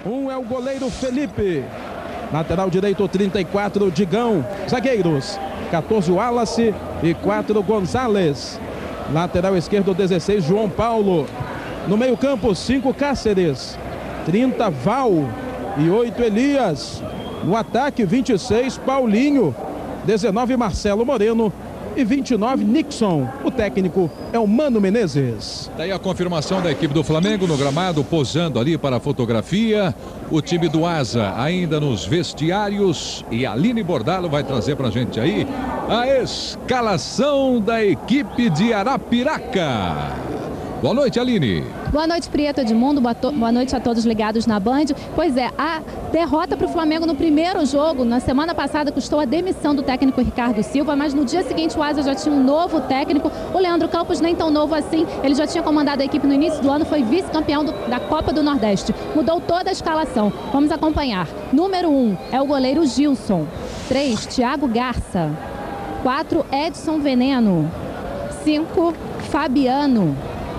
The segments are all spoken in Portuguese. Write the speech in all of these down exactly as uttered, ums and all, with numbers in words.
Um é o goleiro Felipe. Lateral direito, trinta e quatro, Digão. Zagueiros, quatorze, Wallace e quatro, Gonzalez. Lateral esquerdo, dezesseis, João Paulo. No meio campo, cinco, Cáceres. trinta, Val e oito, Elias. No ataque, vinte e seis, Paulinho. dezenove, Marcelo Moreno. E vinte e nove, Nixon. O técnico é o Mano Menezes. Daí a confirmação da equipe do Flamengo no gramado, posando ali para a fotografia. O time do Asa ainda nos vestiários. E a Aline Bordalo vai trazer para a gente aí a escalação da equipe de Arapiraca. Boa noite, Aline. Boa noite, Prieto, Edmundo. Boa noite a todos ligados na Band. Pois é, a derrota para o Flamengo no primeiro jogo, na semana passada, custou a demissão do técnico Ricardo Silva, mas no dia seguinte o Asa já tinha um novo técnico. O Leandro Campos nem tão novo assim. Ele já tinha comandado a equipe no início do ano, foi vice-campeão da Copa do Nordeste. Mudou toda a escalação. Vamos acompanhar. Número um é o goleiro Gilson. três, Thiago Garça. quatro, Edson Veneno. cinco, Fabiano.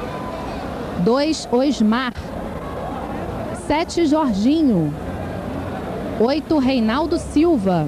dois, Osmar. sete, Jorginho. oito, Reinaldo Silva.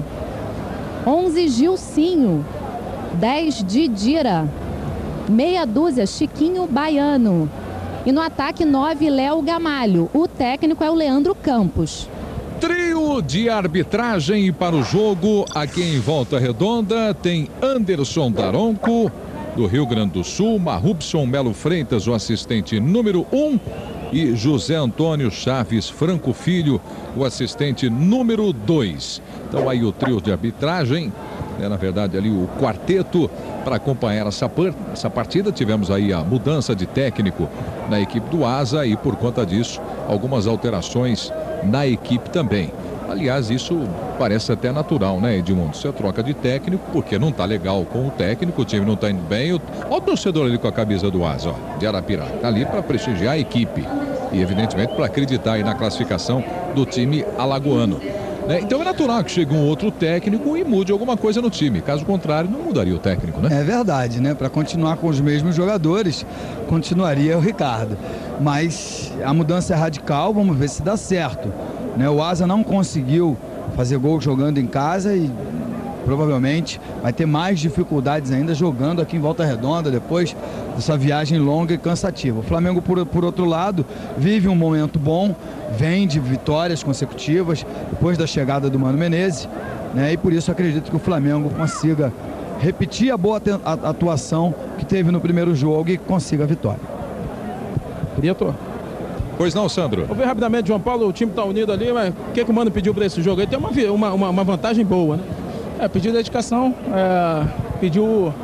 onze, Gilcinho. dez, Didira. Meia dúzia, Chiquinho Baiano. E no ataque, nove, Léo Gamalho. O técnico é o Leandro Campos. Trio de arbitragem para o jogo aqui em Volta Redonda tem Anderson Daronco, do Rio Grande do Sul, Marrubson Melo Freitas, o assistente número um, e José Antônio Chaves Franco Filho, o assistente número dois. Então aí o trio de arbitragem, né, na verdade ali o quarteto para acompanhar essa, essa partida. Tivemos aí a mudança de técnico na equipe do Asa e por conta disso algumas alterações na equipe também. Aliás, isso parece até natural, né, Edmundo? Você troca de técnico porque não tá legal com o técnico, o time não tá indo bem. Olha o torcedor ali com a camisa do Asa, ó, de Arapiraca. Tá ali para prestigiar a equipe e, evidentemente, para acreditar aí na classificação do time alagoano. Né? Então é natural que chegue um outro técnico e mude alguma coisa no time. Caso contrário, não mudaria o técnico, né? É verdade, né? Para continuar com os mesmos jogadores, continuaria o Ricardo. Mas a mudança é radical, vamos ver se dá certo. Né? O Asa não conseguiu fazer gol jogando em casa e provavelmente vai ter mais dificuldades ainda jogando aqui em Volta Redonda depois dessa viagem longa e cansativa. O Flamengo, por, por outro lado, vive um momento bom, vem de vitórias consecutivas depois da chegada do Mano Menezes, né? E por isso acredito que o Flamengo consiga repetir a boa atuação que teve no primeiro jogo e consiga a vitória. Prieto. Pois não, Sandro? Vou ver rapidamente, João Paulo, o time está unido ali, mas o que, que o Mano pediu para esse jogo? Ele tem uma, uma, uma vantagem boa, né? É, pediu dedicação, é, pediu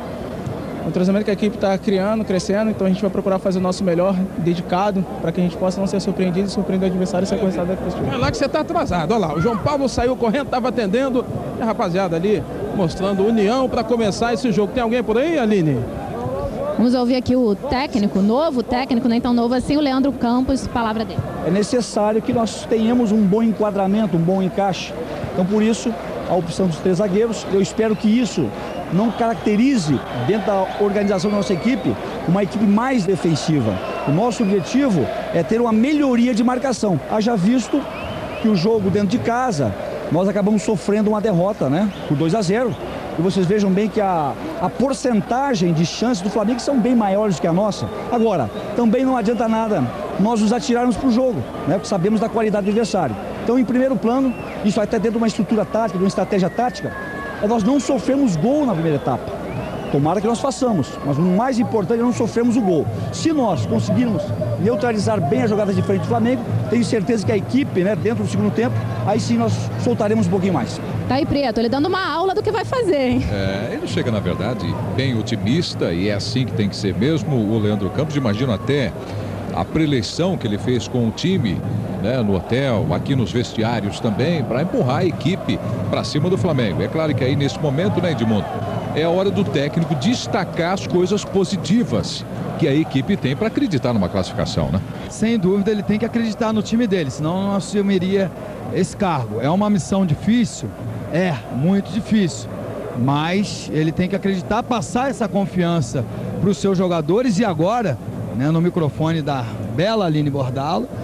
o treinamento que a equipe está criando, crescendo, então a gente vai procurar fazer o nosso melhor, dedicado, para que a gente possa não ser surpreendido e surpreender o adversário e sequenciar da questão. Olha lá que você está atrasado, olha lá, o João Paulo saiu correndo, estava atendendo, e a rapaziada ali mostrando união para começar esse jogo. Tem alguém por aí, Aline? Vamos ouvir aqui o técnico, novo técnico, nem tão novo assim, o Leandro Campos, palavra dele. É necessário que nós tenhamos um bom enquadramento, um bom encaixe. Então, por isso, a opção dos três zagueiros. Eu espero que isso não caracterize, dentro da organização da nossa equipe, uma equipe mais defensiva. O nosso objetivo é ter uma melhoria de marcação. Haja visto que o jogo dentro de casa, nós acabamos sofrendo uma derrota, né, por dois a zero. E vocês vejam bem que a, a porcentagem de chances do Flamengo são bem maiores do que a nossa. Agora, também não adianta nada nós nos atirarmos para o jogo, né, porque sabemos da qualidade do adversário. Então, em primeiro plano, isso até dentro de uma estrutura tática, de uma estratégia tática, é nós não sofremos gol na primeira etapa. Tomara que nós façamos, mas o mais importante é não sofrermos o gol. Se nós conseguirmos neutralizar bem as jogadas de frente do Flamengo, tenho certeza que a equipe, né, dentro do segundo tempo, aí sim nós soltaremos um pouquinho mais. Tá aí, Preto, ele dando uma aula do que vai fazer, hein? É, ele chega, na verdade, bem otimista e é assim que tem que ser mesmo. O Leandro Campos, imagino até a preleição que ele fez com o time, né, no hotel, aqui nos vestiários também, para empurrar a equipe para cima do Flamengo. É claro que aí nesse momento, né, Edmundo, é a hora do técnico destacar as coisas positivas que a equipe tem para acreditar numa classificação, né? Sem dúvida, ele tem que acreditar no time dele, senão não assumiria esse cargo. É uma missão difícil? É, muito difícil. Mas ele tem que acreditar, passar essa confiança para os seus jogadores e agora, né, no microfone da bela Aline Bordalo,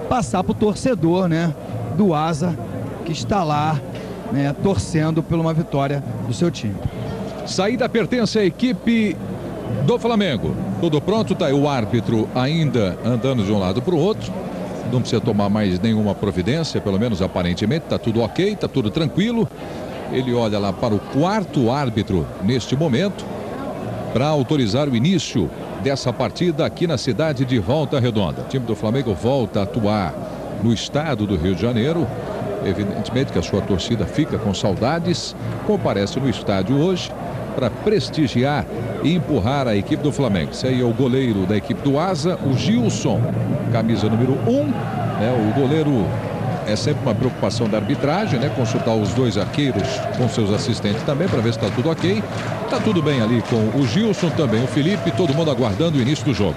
passar para o torcedor, né, do Asa, que está lá, né, torcendo por uma vitória do seu time. Saída pertence à equipe do Flamengo. Tudo pronto, tá aí o árbitro ainda andando de um lado para o outro. Não precisa tomar mais nenhuma providência, pelo menos aparentemente, tá tudo ok, tá tudo tranquilo. Ele olha lá para o quarto árbitro neste momento para autorizar o início dessa partida aqui na cidade de Volta Redonda. O time do Flamengo volta a atuar no estado do Rio de Janeiro. Evidentemente que a sua torcida fica com saudades. Comparece no estádio hoje para prestigiar e empurrar a equipe do Flamengo. Esse aí é o goleiro da equipe do Asa, o Gilson, camisa número um. Né? O goleiro é sempre uma preocupação da arbitragem, né? Consultar os dois arqueiros com seus assistentes também para ver se está tudo ok. Está tudo bem ali com o Gilson também, o Felipe, todo mundo aguardando o início do jogo.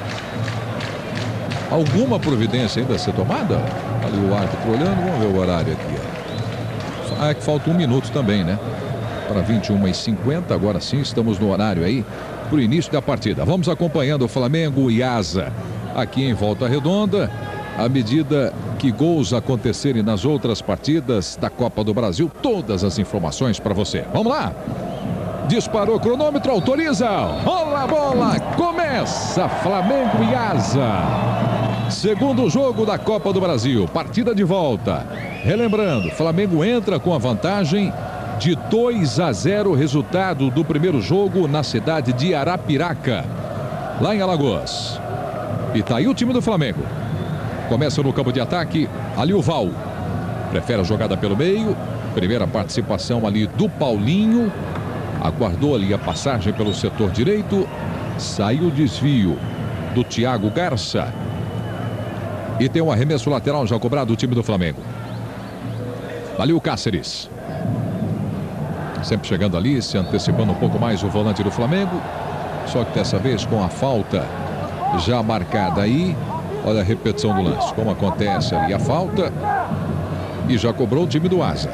Alguma providência ainda a ser tomada? Ali o árbitro olhando, vamos ver o horário aqui. Ó. Ah, é que falta um minuto também, né? Para vinte e uma e cinquenta, agora sim estamos no horário aí para o início da partida. Vamos acompanhando o Flamengo e Asa aqui em Volta Redonda. À medida que gols acontecerem nas outras partidas da Copa do Brasil, todas as informações para você. Vamos lá! Disparou o cronômetro, autoriza! Rola a bola! Começa Flamengo e Asa. Segundo jogo da Copa do Brasil, partida de volta. Relembrando, Flamengo entra com a vantagem de dois a zero, resultado do primeiro jogo na cidade de Arapiraca, lá em Alagoas. E tá aí o time do Flamengo. Começa no campo de ataque, ali o Val. Prefere a jogada pelo meio. Primeira participação ali do Paulinho. Aguardou ali a passagem pelo setor direito. Saiu o desvio do Thiago Garça. E tem um arremesso lateral já cobrado do time do Flamengo. Ali o Cáceres. Sempre chegando ali, se antecipando um pouco mais o volante do Flamengo. Só que dessa vez com a falta já marcada aí. Olha a repetição do lance. Como acontece ali a falta. E já cobrou o time do Asa.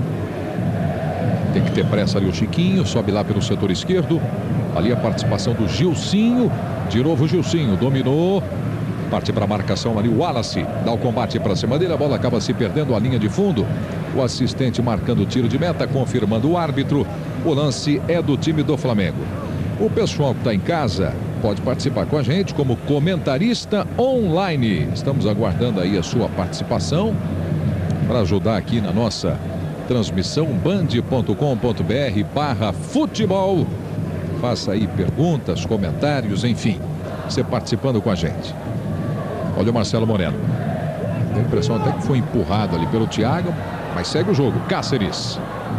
Tem que ter pressa ali o Chiquinho. Sobe lá pelo setor esquerdo. Ali a participação do Gilcinho. De novo o Gilcinho. Dominou. Parte para a marcação ali o Wallace. Dá o combate para cima dele. A bola acaba se perdendo a linha de fundo. O assistente marcando o tiro de meta. Confirmando o árbitro. O lance é do time do Flamengo. O pessoal que está em casa pode participar com a gente como comentarista online. Estamos aguardando aí a sua participação para ajudar aqui na nossa transmissão band ponto com ponto br barra futebol. Faça aí perguntas, comentários, enfim, você participando com a gente. Olha o Marcelo Moreno. Tem a impressão até que foi empurrado ali pelo Thiago, mas segue o jogo. Cáceres.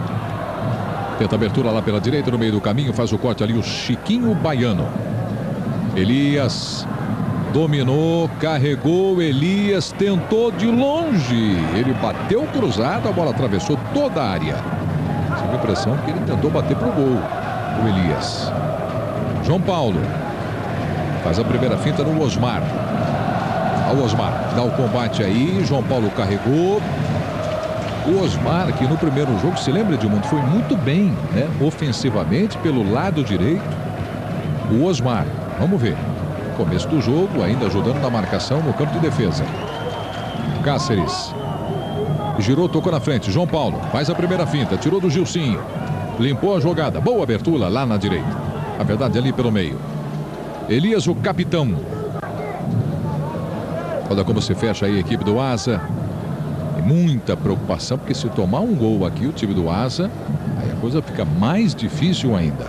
Tenta abertura lá pela direita, no meio do caminho, faz o corte ali o Chiquinho Baiano. Elias dominou, carregou, Elias tentou de longe. Ele bateu cruzado, a bola atravessou toda a área. Tive a impressão que ele tentou bater pro gol, o Elias. João Paulo faz a primeira finta no Osmar. Ao Osmar, dá o combate aí, João Paulo carregou. O Osmar, que no primeiro jogo, se lembra, Edmundo, foi muito bem, né? Ofensivamente, pelo lado direito. O Osmar, vamos ver. Começo do jogo, ainda ajudando na marcação no campo de defesa. Cáceres. Girou, tocou na frente. João Paulo faz a primeira finta, tirou do Gilcinho. Limpou a jogada, boa abertura lá na direita. Na verdade, ali pelo meio. Elias, o capitão. Olha como se fecha aí a equipe do Asa. Muita preocupação, porque se tomar um gol aqui, o time do Asa, aí a coisa fica mais difícil ainda.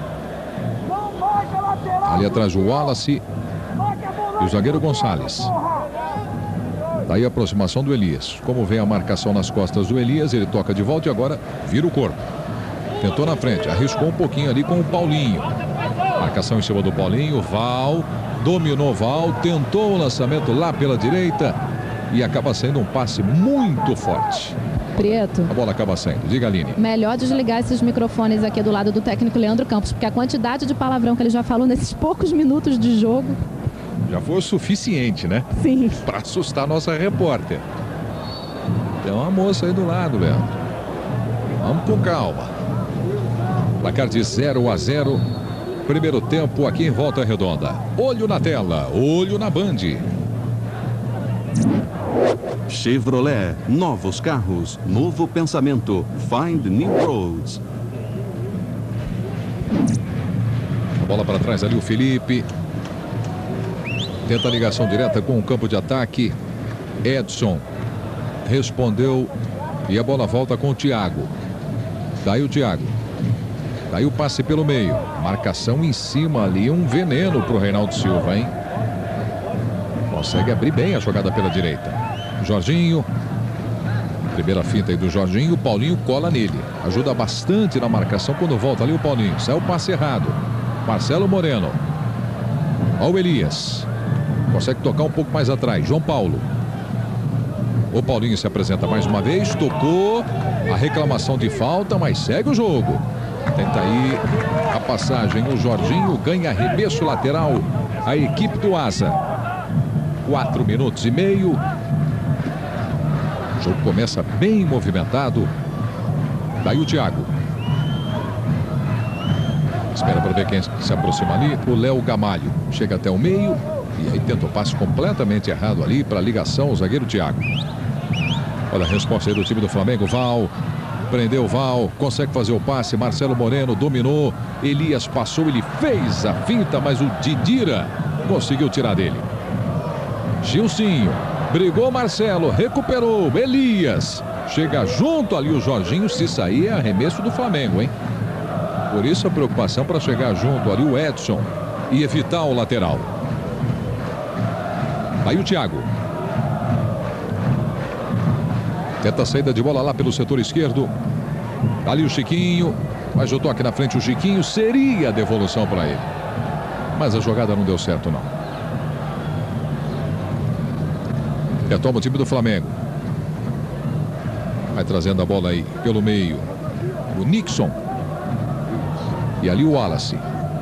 Ali atrás o Wallace e o zagueiro Gonçalves. Daí a aproximação do Elias. Como vem a marcação nas costas do Elias, ele toca de volta e agora vira o corpo. Tentou na frente, arriscou um pouquinho ali com o Paulinho. Marcação em cima do Paulinho, Val, dominou Val, tentou o lançamento lá pela direita. E acaba sendo um passe muito forte. Preto. A bola acaba saindo. Diga, Aline. Melhor desligar esses microfones aqui do lado do técnico Leandro Campos, porque a quantidade de palavrão que ele já falou nesses poucos minutos de jogo... Já foi o suficiente, né? Sim. Para assustar a nossa repórter. Tem uma moça aí do lado, Leandro. Vamos com calma. Placar de zero a zero. Primeiro tempo aqui em Volta Redonda. Olho na tela, olho na Band. Chevrolet, novos carros, novo pensamento. Find New Roads. A bola para trás ali o Felipe. Tenta a ligação direta com o campo de ataque. Edson respondeu e a bola volta com o Thiago. Daí o Thiago. Daí o passe pelo meio. Marcação em cima ali, um veneno para o Reinaldo Silva, hein? Consegue abrir bem a jogada pela direita. Jorginho. Primeira finta aí do Jorginho. O Paulinho cola nele. Ajuda bastante na marcação quando volta ali o Paulinho. Sai o passe errado. Marcelo Moreno. Olha o Elias. Consegue tocar um pouco mais atrás. João Paulo. O Paulinho se apresenta mais uma vez. Tocou. A reclamação de falta, mas segue o jogo. Tenta aí a passagem. O Jorginho ganha arremesso lateral. A equipe do Asa. Quatro minutos e meio. O jogo começa bem movimentado. Daí o Thiago. Espera para ver quem se aproxima ali. O Léo Gamalho. Chega até o meio. E aí tenta o passe completamente errado ali para a ligação. O zagueiro Thiago. Olha a resposta aí do time do Flamengo. Val. Prendeu o Val. Consegue fazer o passe. Marcelo Moreno dominou. Elias passou. Ele fez a finta. Mas o Didira conseguiu tirar dele. Gilcinho. Brigou Marcelo. Recuperou. Elias. Chega junto ali o Jorginho. Se sair é arremesso do Flamengo, hein? Por isso a preocupação para chegar junto ali o Edson e evitar o lateral. Aí o Thiago. Tenta a saída de bola lá pelo setor esquerdo. Ali o Chiquinho. Mas o toque na frente o Chiquinho. Seria a devolução para ele. Mas a jogada não deu certo não. Retoma o time do Flamengo. Vai trazendo a bola aí pelo meio. O Nixon. E ali o Wallace.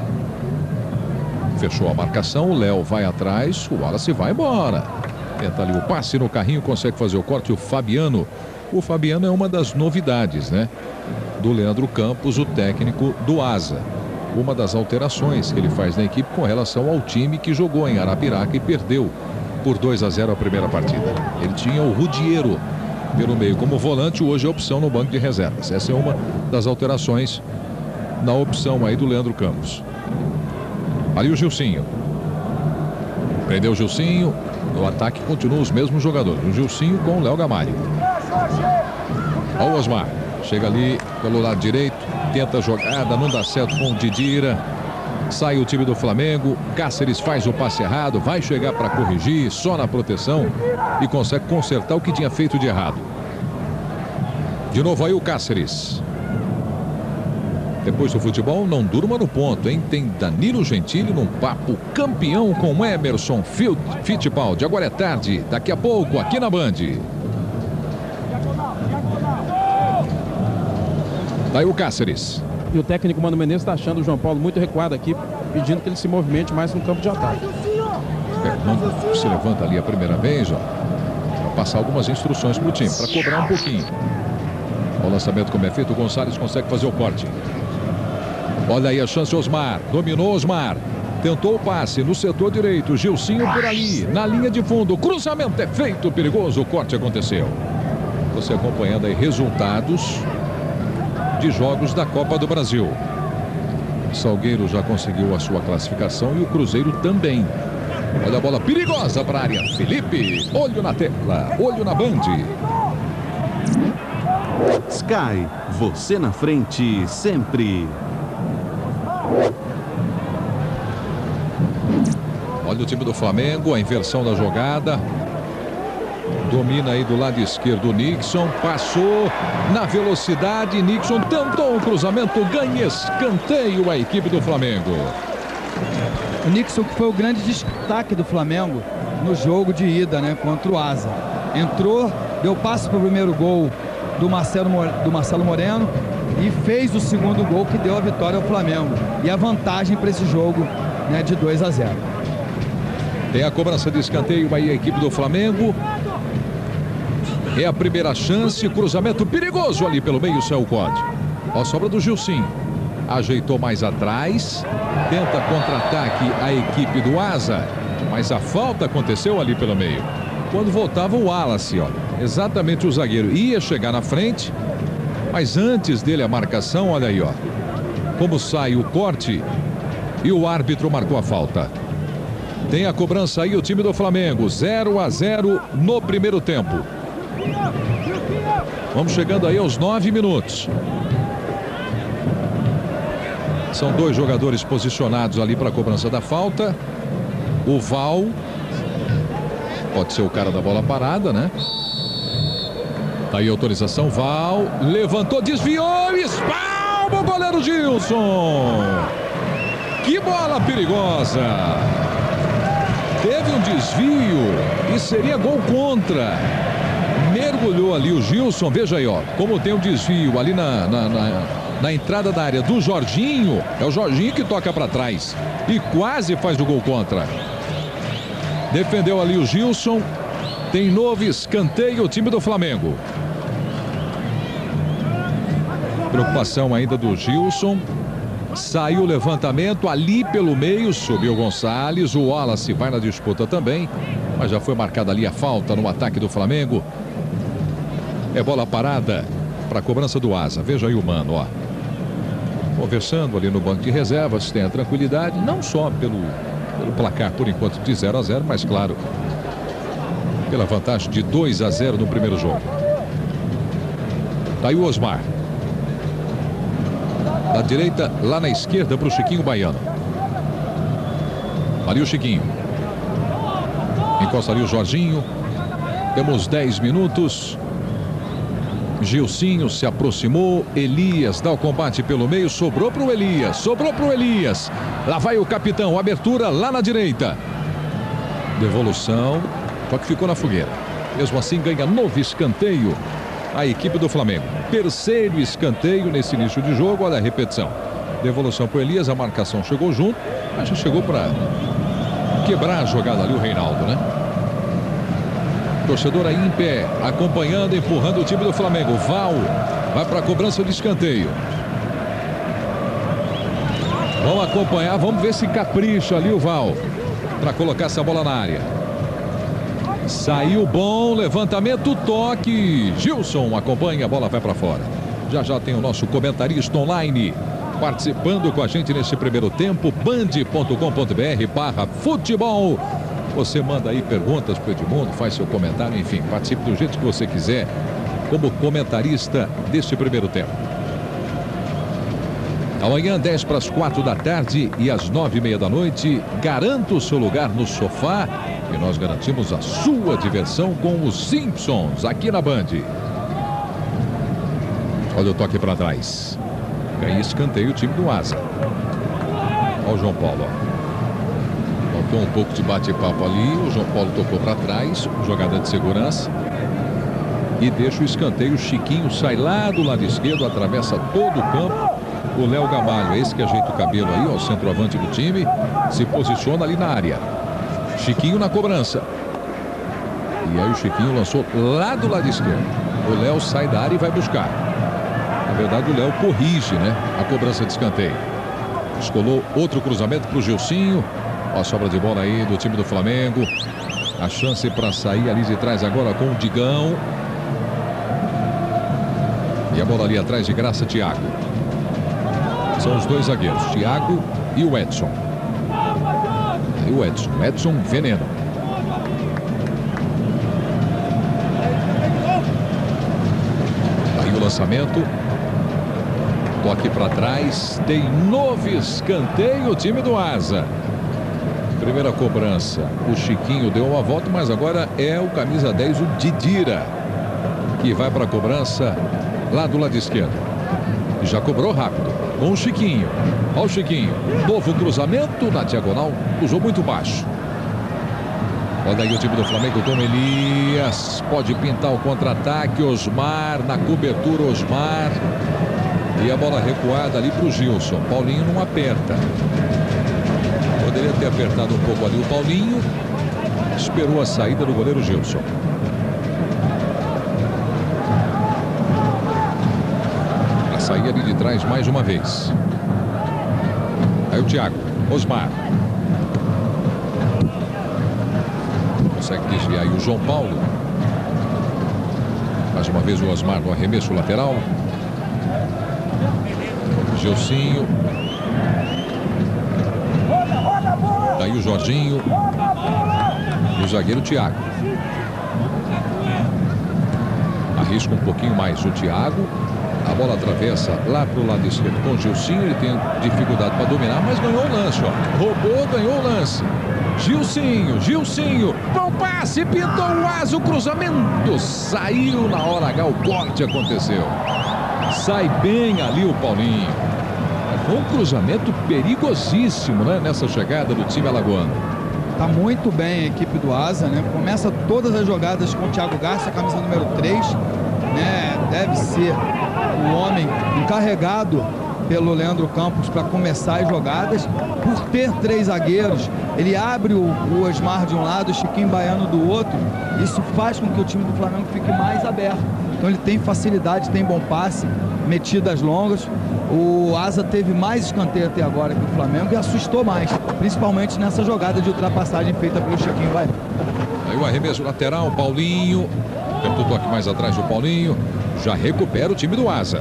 Fechou a marcação. O Léo vai atrás. O Wallace vai embora. Tenta ali o passe no carrinho. Consegue fazer o corte. O Fabiano. O Fabiano é uma das novidades, né? Do Leandro Campos, o técnico do Asa. Uma das alterações que ele faz na equipe com relação ao time que jogou em Arapiraca e perdeu por dois a zero a primeira partida. Ele tinha o Rudiero pelo meio como volante. Hoje é opção no banco de reservas. Essa é uma das alterações na opção aí do Leandro Campos. Ali o Gilcinho. Prendeu o Gilcinho. No ataque continuam os mesmos jogadores. O Gilcinho com o Léo Gamalho. Olha o Osmar. Chega ali pelo lado direito. Tenta a jogada. Não dá certo com o Didira. Sai o time do Flamengo. Cáceres faz o passe errado. Vai chegar para corrigir. Só na proteção. E consegue consertar o que tinha feito de errado. De novo aí o Cáceres. Depois do futebol, não durma no ponto, hein? Tem Danilo Gentili num papo campeão com Emerson Fittipaldi. Agora é tarde, daqui a pouco, aqui na Band. Daí o Cáceres. E o técnico Mano Menezes está achando o João Paulo muito recuado aqui, pedindo que ele se movimente mais no campo de ataque. Fernando se levanta ali a primeira vez, ó, para passar algumas instruções para o time, para cobrar um pouquinho. O lançamento como é feito, o Gonçalves consegue fazer o corte. Olha aí a chance, Osmar. Dominou Osmar. Tentou o passe no setor direito. Gilcinho por ali, na linha de fundo. Cruzamento é feito, perigoso. O corte aconteceu. Você acompanhando aí resultados de jogos da Copa do Brasil. Salgueiro já conseguiu a sua classificação e o Cruzeiro também. Olha a bola perigosa para a área. Felipe, olho na tela, olho na Band. Sky, você na frente sempre. Olha o time do Flamengo, a inversão da jogada. Domina aí do lado esquerdo o Nixon. Passou na velocidade. Nixon tentou um cruzamento. Ganha escanteio a equipe do Flamengo. O Nixon que foi o grande destaque do Flamengo no jogo de ida, né? Contra o Asa. Entrou, deu passe para o primeiro gol do Marcelo, do Marcelo Moreno e fez o segundo gol que deu a vitória ao Flamengo. E a vantagem para esse jogo, né, de dois a zero. Tem a cobrança de escanteio aí a equipe do Flamengo. É a primeira chance, cruzamento perigoso ali pelo meio, saiu o código. Ó, a sobra do Gilcinho. Ajeitou mais atrás. Tenta contra-ataque a equipe do Asa. Mas a falta aconteceu ali pelo meio. quando voltava o Wallace, ó. Exatamente o zagueiro. Ia chegar na frente, mas antes dele a marcação, olha aí, ó. Como sai o corte e o árbitro marcou a falta. Tem a cobrança aí o time do Flamengo. zero a zero no primeiro tempo. Vamos chegando aí aos nove minutos. São dois jogadores posicionados ali para a cobrança da falta. O Val. Pode ser o cara da bola parada, né? Tá aí a autorização. Val. Levantou, desviou. Espalma o goleiro Gilson. Que bola perigosa. Teve um desvio e seria gol contra. Mergulhou ali o Gilson. Veja aí, ó. Como tem um desvio ali na, na, na, na entrada da área do Jorginho. É o Jorginho que toca para trás. E quase faz o gol contra. Defendeu ali o Gilson. Tem novo escanteio o time do Flamengo. Preocupação ainda do Gilson. Saiu o levantamento ali pelo meio, subiu o Gonçalves, o Wallace vai na disputa também, mas já foi marcada ali a falta no ataque do Flamengo. É bola parada para a cobrança do Asa. Veja aí o Mano, ó. Conversando ali no banco de reservas, tem a tranquilidade, não só pelo, pelo placar por enquanto de zero a zero, mas claro, pela vantagem de dois a zero no primeiro jogo. Tá aí o Osmar. Da direita, lá na esquerda para o Chiquinho Baiano. Ali o Chiquinho. Encosta ali o Jorginho. Temos dez minutos. Gilcinho se aproximou. Elias dá o combate pelo meio. Sobrou para o Elias. Sobrou para o Elias. Lá vai o capitão. Abertura lá na direita. Devolução. Só que ficou na fogueira. Mesmo assim ganha novo escanteio a equipe do Flamengo. Terceiro escanteio nesse início de jogo. Olha a repetição. Devolução para o Elias. A marcação chegou junto. Mas já chegou para quebrar a jogada ali o Reinaldo, né? Torcedor aí em pé. Acompanhando, empurrando o time do Flamengo. Val vai para a cobrança de escanteio. Vamos acompanhar. Vamos ver se capricha ali o Val para colocar essa bola na área. Saiu bom, levantamento, toque. Gilson acompanha, a bola vai para fora. Já já tem o nosso comentarista online participando com a gente nesse primeiro tempo. band ponto com ponto br barra futebol. Você manda aí perguntas para o Edmundo, faz seu comentário, enfim, participe do jeito que você quiser como comentarista deste primeiro tempo. Amanhã, dez para as quatro da tarde e às nove e meia da noite, garanta o seu lugar no sofá e nós garantimos a sua diversão com os Simpsons aqui na Band. Olha o toque para trás. Ganha escanteio o time do Asa. Olha o João Paulo. Ó. Faltou um pouco de bate-papo ali. O João Paulo tocou para trás. Jogada de segurança. E deixa o escanteio. O Chiquinho sai lá do lado esquerdo. Atravessa todo o campo. O Léo Gamalho, esse que ajeita o cabelo aí, ó, o centroavante do time. Se posiciona ali na área. Chiquinho na cobrança. E aí o Chiquinho lançou lá do lado esquerdo. O Léo sai da área e vai buscar. Na verdade o Léo corrige, né, a cobrança de escanteio. Escolou outro cruzamento para o Gilcinho. Ó, a sobra de bola aí do time do Flamengo. A chance para sair ali de trás agora com o Digão. E a bola ali atrás de graça, Thiago. São os dois zagueiros, Thiago e o Edson. E o Edson, Edson veneno. Aí o lançamento. Toque para trás. Tem novo escanteio o time do Asa. Primeira cobrança. O Chiquinho deu uma volta, mas agora é o camisa dez, o Didira, que vai para a cobrança lá do lado esquerdo. Já cobrou rápido. Com o Chiquinho. Olha o Chiquinho. Novo cruzamento na diagonal. Cruzou muito baixo. Olha aí o time do Flamengo com Elias. Pode pintar o contra-ataque. Osmar na cobertura. Osmar. E a bola recuada ali para o Gilson. Paulinho não aperta. Poderia ter apertado um pouco ali o Paulinho. Esperou a saída do goleiro Gilson. Sair ali de trás mais uma vez. Aí o Thiago. Osmar. Consegue desviar aí o João Paulo. Mais uma vez o Osmar no arremesso lateral. Gilcinho. Daí o Jorginho. E o zagueiro Thiago. Arrisca um pouquinho mais o Thiago. A bola atravessa lá para o lado esquerdo com o Gilcinho. Ele tem dificuldade para dominar, mas ganhou o lance, ó. Roubou, ganhou o lance. Gilcinho, Gilcinho. Bom passe, pintou o asa, o cruzamento. Saiu na hora H, o corte aconteceu. Sai bem ali o Paulinho. Foi um cruzamento perigosíssimo, né? Nessa chegada do time alagoano. Tá muito bem a equipe do Asa, né? Começa todas as jogadas com o Thiago Garcia, camisa número três, né? Deve ser o homem encarregado pelo Leandro Campos para começar as jogadas. Por ter três zagueiros, ele abre o, o Osmar de um lado, o Chiquinho Baiano do outro. Isso faz com que o time do Flamengo fique mais aberto. Então ele tem facilidade, tem bom passe, metidas longas. O Asa teve mais escanteio até agora que o Flamengo e assustou mais, principalmente nessa jogada de ultrapassagem feita pelo Chiquinho Baiano. Aí o arremesso lateral, Paulinho. Tenta o toque mais atrás do Paulinho. Já recupera o time do Asa.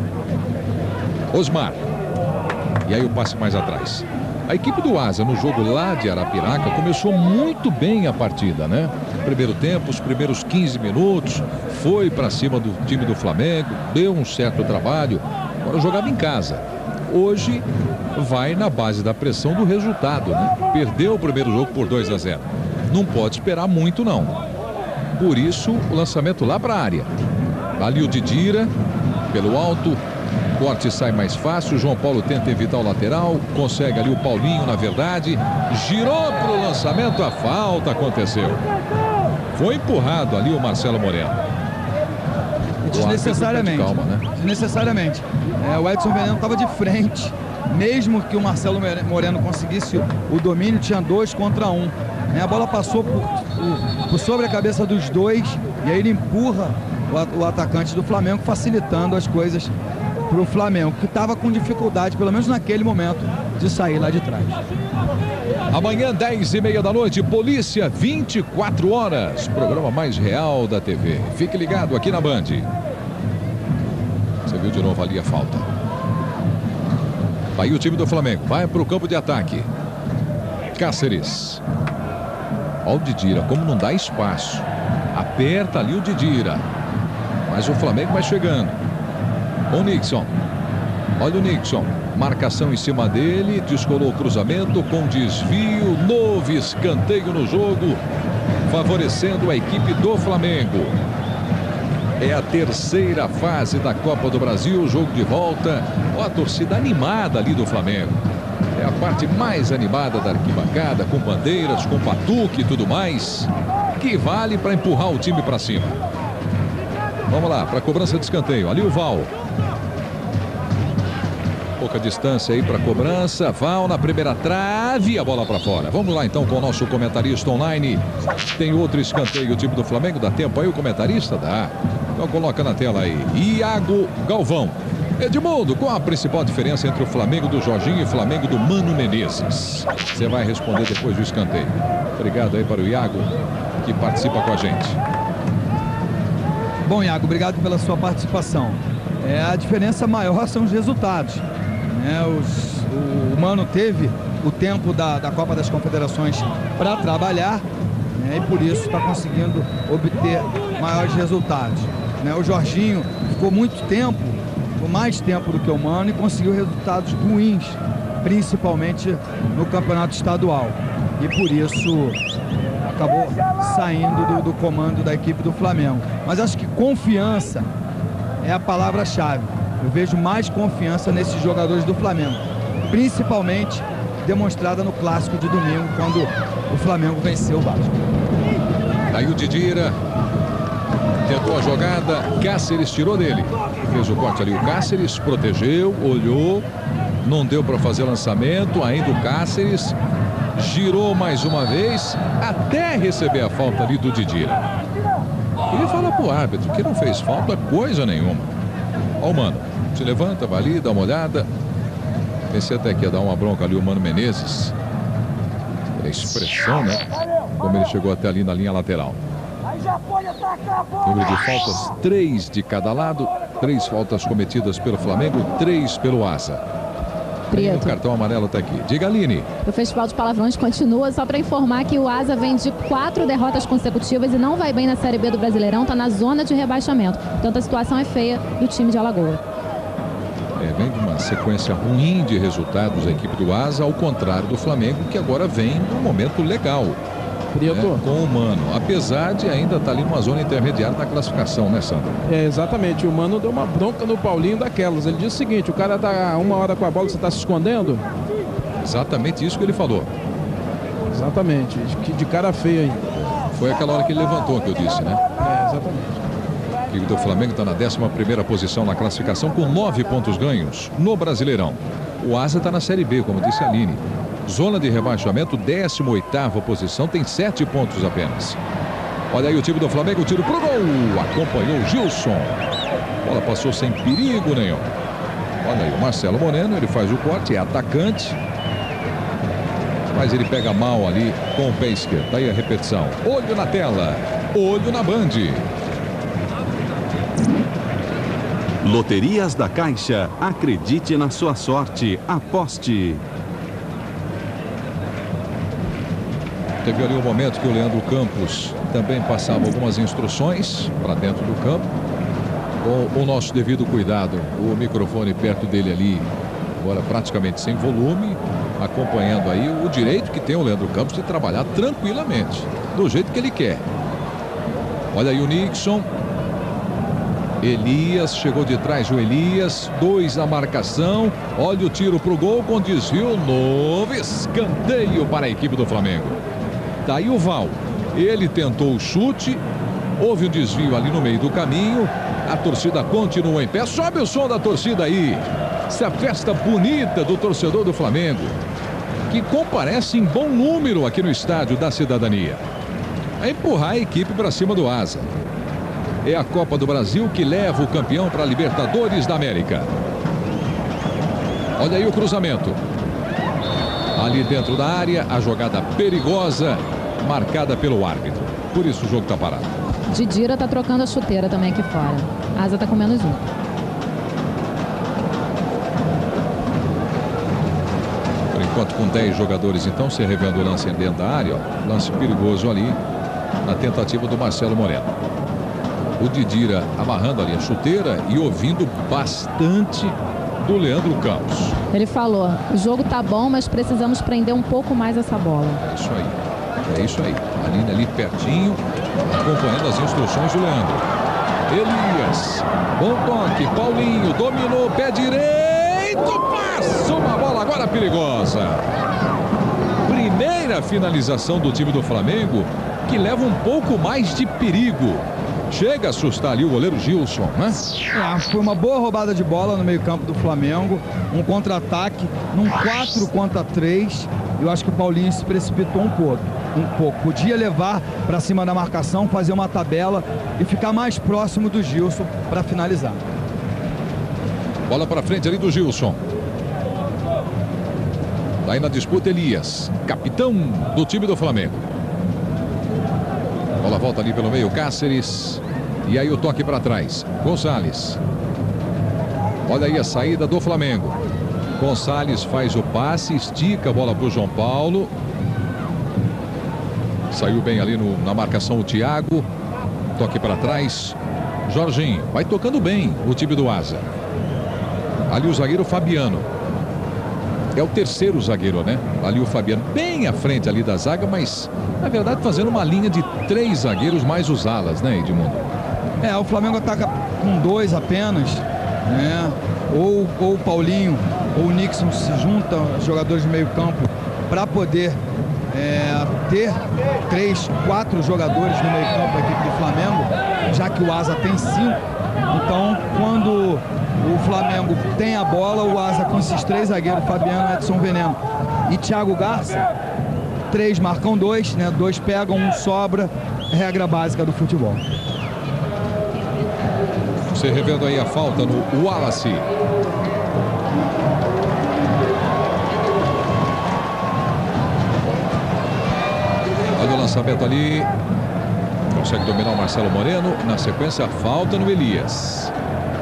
Osmar. E aí o passe mais atrás. A equipe do Asa no jogo lá de Arapiraca começou muito bem a partida, né? Primeiro tempo, os primeiros quinze minutos, foi para cima do time do Flamengo, deu um certo trabalho. Agora jogava em casa. Hoje vai na base da pressão do resultado, né? Perdeu o primeiro jogo por dois a zero. Não pode esperar muito, não. Por isso, o lançamento lá para a área. Ali o Didira, pelo alto. Corte sai mais fácil. O João Paulo tenta evitar o lateral. Consegue ali o Paulinho, na verdade. Girou para o lançamento. A falta aconteceu. Foi empurrado ali o Marcelo Moreno. Desnecessariamente. Calma, né? Desnecessariamente. É, o Edson Veneno estava de frente. Mesmo que o Marcelo Moreno conseguisse o domínio, tinha dois contra um. É, a bola passou por, por, por sobre a cabeça dos dois. E aí ele empurra o, o atacante do Flamengo, facilitando as coisas para o Flamengo, que estava com dificuldade, pelo menos naquele momento, de sair lá de trás. Amanhã, dez e meia da noite, Polícia, vinte e quatro horas. Programa mais real da T V. Fique ligado aqui na Band. Você viu de novo ali a falta. Aí o time do Flamengo vai para o campo de ataque. Cáceres. Olha o Didira, como não dá espaço. Aperta ali o Didira. Mas o Flamengo vai chegando. O Nixon. Olha o Nixon. Marcação em cima dele. Descolou o cruzamento com desvio. Novo escanteio no jogo. Favorecendo a equipe do Flamengo. É a terceira fase da Copa do Brasil. Jogo de volta. Ó, a torcida animada ali do Flamengo. É a parte mais animada da arquibancada. Com bandeiras, com batuque e tudo mais. Que vale para empurrar o time para cima. Vamos lá, para a cobrança de escanteio. Ali o Val. Pouca distância aí para a cobrança. Val na primeira trave. A bola para fora. Vamos lá então com o nosso comentarista online. Tem outro escanteio, o time do Flamengo. Dá tempo aí o comentarista? Dá. Então coloca na tela aí. Iago Galvão. Edmundo, qual a principal diferença entre o Flamengo do Jorginho e o Flamengo do Mano Menezes? Você vai responder depois do escanteio. Obrigado aí para o Iago, que participa com a gente. Bom, Iago, obrigado pela sua participação. É, a diferença maior são os resultados. É, os, o Mano teve o tempo da, da Copa das Confederações para trabalhar, né, e por isso está conseguindo obter maiores resultados. Né, o Jorginho ficou muito tempo, ficou mais tempo do que o Mano, e conseguiu resultados ruins, principalmente no campeonato estadual. E por isso acabou saindo do, do comando da equipe do Flamengo. Mas acho que confiança é a palavra-chave. Eu vejo mais confiança nesses jogadores do Flamengo, principalmente demonstrada no clássico de domingo, quando o Flamengo venceu o Vasco. Aí o Didira tentou a jogada, Cáceres tirou dele, fez o corte ali, o Cáceres protegeu, olhou, não deu para fazer lançamento, ainda o Cáceres girou mais uma vez até receber a falta ali do Didira. Ele fala pro árbitro que não fez falta coisa nenhuma. Ó o Mano, se levanta, vai ali, dá uma olhada. Pensei até que ia dar uma bronca ali o Mano Menezes. A expressão, né? como ele chegou até ali na linha lateral. Número de faltas, três de cada lado. Três faltas cometidas pelo Flamengo, três pelo Asa. Tem um cartão amarelo até aqui. Diga, Aline. O Festival de Palavrões continua, só para informar que o Asa vem de quatro derrotas consecutivas e não vai bem na Série B do Brasileirão, está na zona de rebaixamento. Portanto, a situação é feia do time de Alagoas. É, vem de uma sequência ruim de resultados a equipe do Asa, ao contrário do Flamengo, que agora vem num momento legal. Né, com o Mano, apesar de ainda estar ali numa zona intermediária na classificação, né, Sandro? É, exatamente, o Mano deu uma bronca no Paulinho daquelas. Ele disse o seguinte: o cara tá uma hora com a bola, você está se escondendo? Exatamente isso que ele falou. Exatamente, de, de cara feia aí. Foi aquela hora que ele levantou que eu disse, né? É, exatamente. A equipe do Flamengo está na décima primeira posição na classificação com nove pontos ganhos no Brasileirão. O Asa está na Série B, como disse a Aline. Zona de rebaixamento, décima oitava posição, tem sete pontos apenas. Olha aí o time do Flamengo, tiro pro gol. Acompanhou o Gilson. A bola passou sem perigo nenhum. Olha aí o Marcelo Moreno, ele faz o corte, é atacante. Mas ele pega mal ali com o pé esquerdo. Daí a repetição. Olho na tela, olho na Band. Loterias da Caixa. Acredite na sua sorte. Aposte. Teve ali um momento que o Leandro Campos também passava algumas instruções para dentro do campo. Com o nosso devido cuidado, o microfone perto dele ali, agora praticamente sem volume, acompanhando aí o direito que tem o Leandro Campos de trabalhar tranquilamente, do jeito que ele quer. Olha aí o Nixon. Elias, chegou de trás o Elias, dois na marcação. Olha o tiro pro gol com desvio, novo escanteio para a equipe do Flamengo. Daí o Val, ele tentou o chute, houve um desvio ali no meio do caminho, a torcida continua em pé, sobe o som da torcida aí, essa festa bonita do torcedor do Flamengo, que comparece em bom número aqui no Estádio da Cidadania. A empurrar a equipe para cima do Asa. É a Copa do Brasil que leva o campeão para a Libertadores da América. Olha aí o cruzamento. Ali dentro da área, a jogada perigosa, marcada pelo árbitro. Por isso o jogo está parado. Didira está trocando a chuteira também aqui fora. Asa está com menos um. Por enquanto com dez jogadores, então, se revendo o lance dentro da área. Ó, lance perigoso ali, na tentativa do Marcelo Moreno. O Didira amarrando ali a chuteira e ouvindo bastante do Leandro Campos. Ele falou, o jogo tá bom, mas precisamos prender um pouco mais essa bola. É isso aí, é isso aí. A Aline ali pertinho, acompanhando as instruções do Leandro. Elias, bom toque, Paulinho, dominou, pé direito, passa uma bola agora perigosa. Primeira finalização do time do Flamengo, que leva um pouco mais de perigo. Chega a assustar ali o goleiro Gilson, né? É, foi uma boa roubada de bola no meio-campo do Flamengo. Um contra-ataque, num quatro contra três. Eu acho que o Paulinho se precipitou um pouco. Um pouco. Podia levar para cima da marcação, fazer uma tabela e ficar mais próximo do Gilson para finalizar. Bola para frente ali do Gilson. Daí na disputa Elias, capitão do time do Flamengo. Bola volta ali pelo meio, Cáceres. E aí o toque para trás, Gonçalves. Olha aí a saída do Flamengo. Gonçalves faz o passe, estica a bola para o João Paulo. Saiu bem ali no, na marcação o Thiago. Toque para trás, Jorginho. Vai tocando bem o time do Asa. Ali o zagueiro Fabiano. É o terceiro zagueiro, né? Ali o Fabiano, bem à frente ali da zaga, mas na verdade fazendo uma linha de três zagueiros mais os alas, né, Edmundo? É, o Flamengo ataca com dois apenas, né? Ou, ou o Paulinho ou o Nixon se juntam, os jogadores de meio campo, para poder é, ter três, quatro jogadores no meio campo da equipe do Flamengo, já que o Asa tem cinco. Então, quando o Flamengo tem a bola, o Asa com esses três zagueiros, Fabiano, Edson Veneno e Thiago Garça, três marcam dois, né? Dois pegam, um sobra, regra básica do futebol. Você revendo aí a falta no Wallace. lançamento ali. Consegue dominar o Marcelo Moreno. Na sequência, falta no Elias.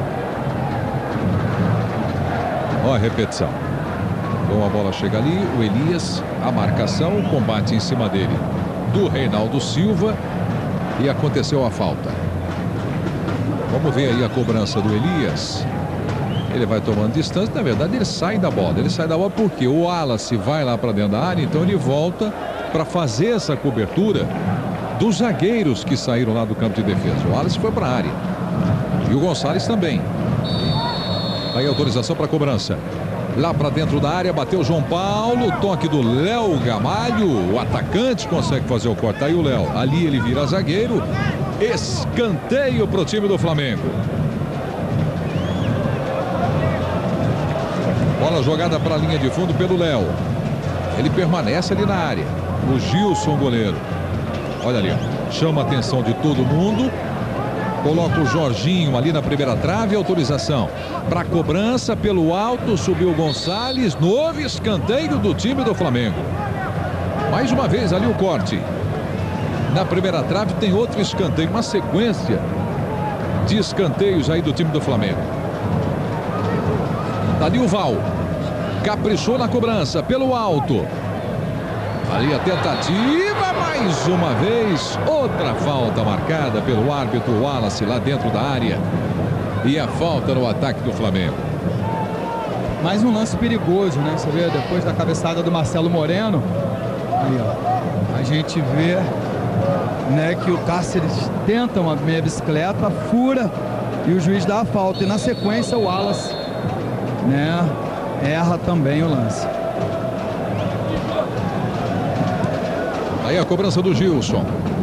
Olha a repetição. Bom, a bola chega ali. O Elias, a marcação, o combate em cima dele do Reinaldo Silva. E aconteceu a falta. Vamos ver aí a cobrança do Elias. Ele vai tomando distância. Na verdade, ele sai da bola. Ele sai da bola porque o Wallace vai lá para dentro da área. Então ele volta para fazer essa cobertura dos zagueiros que saíram lá do campo de defesa. O Wallace foi para a área. E o Gonçalves também. Aí autorização para cobrança. Lá para dentro da área, bateu o João Paulo. Toque do Léo Gamalho. O atacante consegue fazer o corte. Aí o Léo. Ali ele vira zagueiro. Escanteio para o time do Flamengo. Bola jogada para a linha de fundo pelo Léo. Ele permanece ali na área. O Gilson, goleiro. Olha ali, ó. Chama a atenção de todo mundo. Coloca o Jorginho ali na primeira trave. Autorização para cobrança pelo alto. Subiu o Gonçalves. Novo escanteio do time do Flamengo. Mais uma vez ali o corte. Na primeira trave tem outro escanteio. Uma sequência de escanteios aí do time do Flamengo. Dali o Val. Caprichou na cobrança pelo alto. Ali a tentativa, mais uma vez, outra falta marcada pelo árbitro Wallace lá dentro da área. E a falta no ataque do Flamengo. Mais um lance perigoso, né? Você vê, depois da cabeçada do Marcelo Moreno, aí, ó, a gente vê, né, que o Cáceres tenta uma meia bicicleta, fura e o juiz dá a falta. E na sequência o Wallace, né, erra também o lance. Aí a cobrança do Gilson.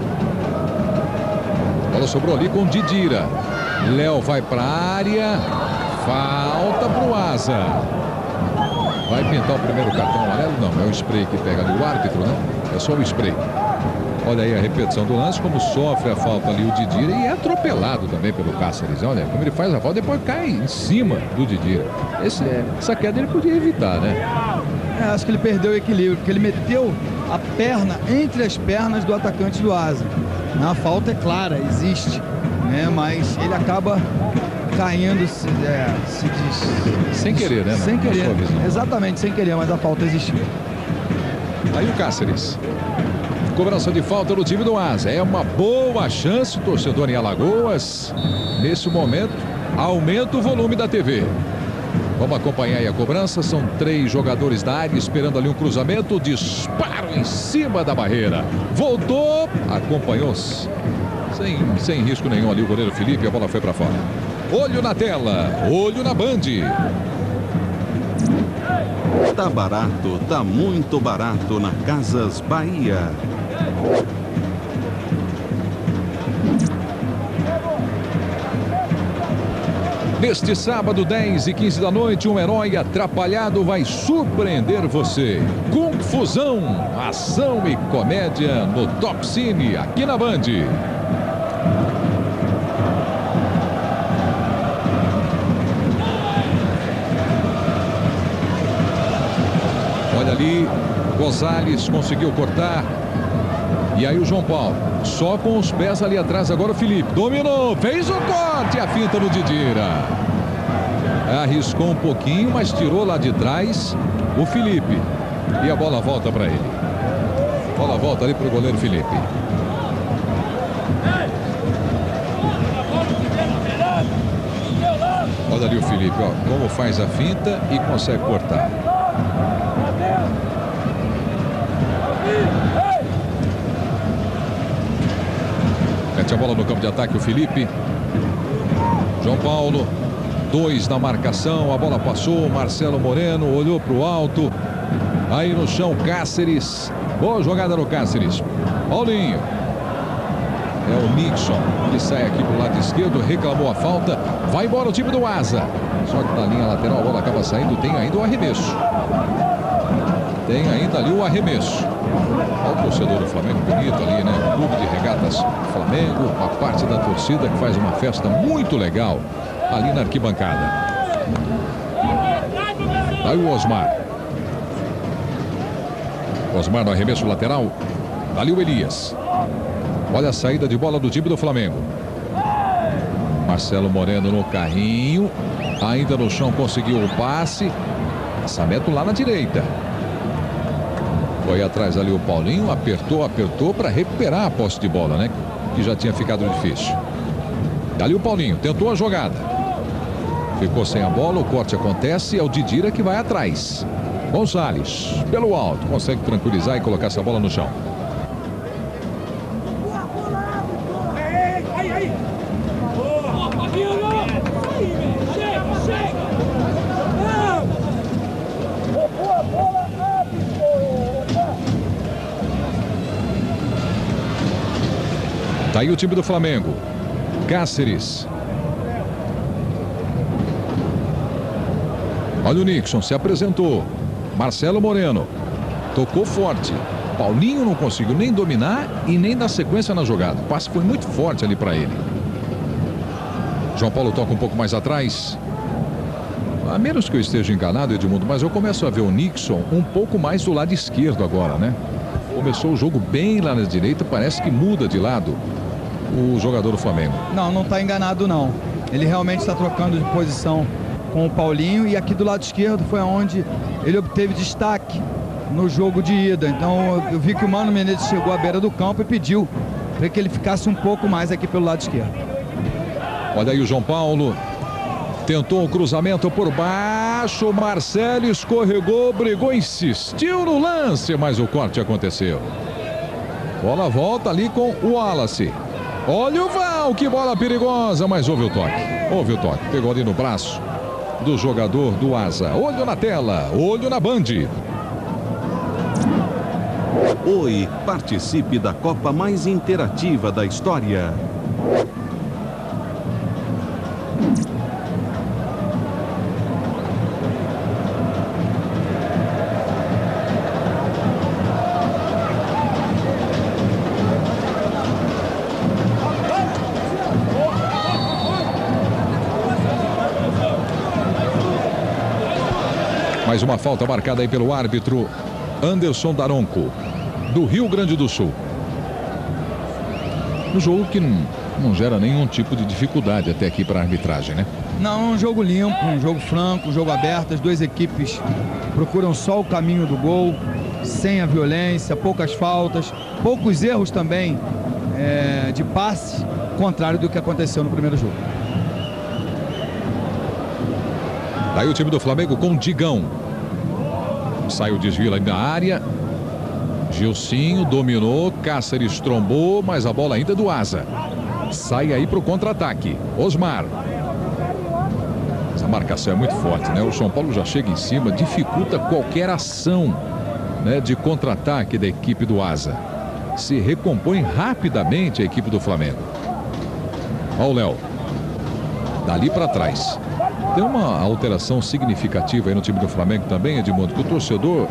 A bola sobrou ali com o Didira. Léo vai para a área. Falta para o Asa. Vai pintar o primeiro cartão amarelo? Não, é o spray que pega ali o árbitro, né? É só o spray. Olha aí a repetição do lance, como sofre a falta ali o Didira. E é atropelado também pelo Cáceres. Olha como ele faz a falta, depois cai em cima do Didira. Esse, essa queda ele podia evitar, né? É, acho que ele perdeu o equilíbrio, porque ele meteu a perna entre as pernas do atacante do Asa. A falta é clara, existe, né? Mas ele acaba caindo se, é, se diz, sem querer, né? Sem querer, exatamente, sem querer, mas a falta existiu. Aí o Cáceres. Cobrança de falta do time do Asa. É uma boa chance, torcedor em Alagoas. Nesse momento, aumenta o volume da T V. Vamos acompanhar aí a cobrança. São três jogadores da área esperando ali um cruzamento. Disparo em cima da barreira. Voltou. Acompanhou-se. Sem, sem risco nenhum ali o goleiro Felipe. A bola foi para fora. Olho na tela. Olho na Band. Tá barato, tá muito barato na Casas Bahia. Neste sábado, dez e quinze da noite, um herói atrapalhado vai surpreender você. Confusão, ação e comédia no Top Cine, aqui na Band. Olha ali, Gonçalves conseguiu cortar. E aí o João Paulo, só com os pés ali atrás, agora o Felipe. Dominou, fez o corte, a finta no Didira. Arriscou um pouquinho, mas tirou lá de trás o Felipe. E a bola volta para ele. Bola volta ali para o goleiro Felipe. Olha ali o Felipe, ó, como faz a finta e consegue cortar. Mete a bola no campo de ataque o Felipe. João Paulo, dois na marcação, a bola passou, Marcelo Moreno olhou para o alto. Aí no chão, Cáceres. Boa jogada no Cáceres. Paulinho. É o Nixon que sai aqui pro lado esquerdo, reclamou a falta. Vai embora o time do Asa. Só que na linha lateral a bola acaba saindo, tem ainda o arremesso. Tem ainda ali o arremesso. Olha o torcedor do Flamengo bonito ali, né? Clube de Regatas Flamengo, uma parte da torcida que faz uma festa muito legal ali na arquibancada. Aí o Osmar. Osmar no arremesso lateral. Ali o Elias. Olha a saída de bola do time do Flamengo. Marcelo Moreno no carrinho. Ainda no chão conseguiu o passe. Lançamento lá na direita. Foi atrás ali o Paulinho. Apertou, apertou para recuperar a posse de bola, né? Que já tinha ficado difícil. Ali o Paulinho tentou a jogada. Ficou sem a bola. O corte acontece. É o Didira que vai atrás. Gonzalez, pelo alto, consegue tranquilizar e colocar essa bola no chão. Tá aí o time do Flamengo. Cáceres. Olha o Nixon, se apresentou. Marcelo Moreno. Tocou forte. Paulinho não conseguiu nem dominar e nem dar sequência na jogada. O passe foi muito forte ali para ele. João Paulo toca um pouco mais atrás. A menos que eu esteja enganado, Edmundo, mas eu começo a ver o Nixon um pouco mais do lado esquerdo agora, né? Começou o jogo bem lá na direita, parece que muda de lado o jogador do Flamengo. Não, não está enganado não. Ele realmente está trocando de posição com o Paulinho e aqui do lado esquerdo foi onde ele obteve destaque no jogo de ida. Então eu vi que o Mano Menezes chegou à beira do campo e pediu para que ele ficasse um pouco mais aqui pelo lado esquerdo. Olha aí o João Paulo. Tentou um cruzamento por baixo. Marcelo escorregou, brigou, insistiu no lance, mas o corte aconteceu. Bola volta ali com o Wallace. Olha o Val, que bola perigosa, mas houve o toque. Houve o toque, pegou ali no braço do jogador do Asa. Olho na tela, olho na Band. Oi, participe da Copa mais interativa da história. Mais uma falta marcada aí pelo árbitro Anderson Daronco, do Rio Grande do Sul. Um jogo que não, não gera nenhum tipo de dificuldade até aqui para a arbitragem, né? Não, um jogo limpo, um jogo franco, um jogo aberto. As duas equipes procuram só o caminho do gol, sem a violência, poucas faltas, poucos erros também é, de passe, contrário do que aconteceu no primeiro jogo. Daí o time do Flamengo com Digão. Saiu o desvio ali na área. Gilcinho dominou, Cáceres trombou, mas a bola ainda é do Asa. Sai aí para o contra-ataque. Osmar. Essa marcação é muito forte, né? O São Paulo já chega em cima, dificulta qualquer ação, né, de contra-ataque da equipe do Asa. Se recompõe rapidamente a equipe do Flamengo. Olha o Léo. Dali para trás. Tem uma alteração significativa aí no time do Flamengo também, Edmundo, que o torcedor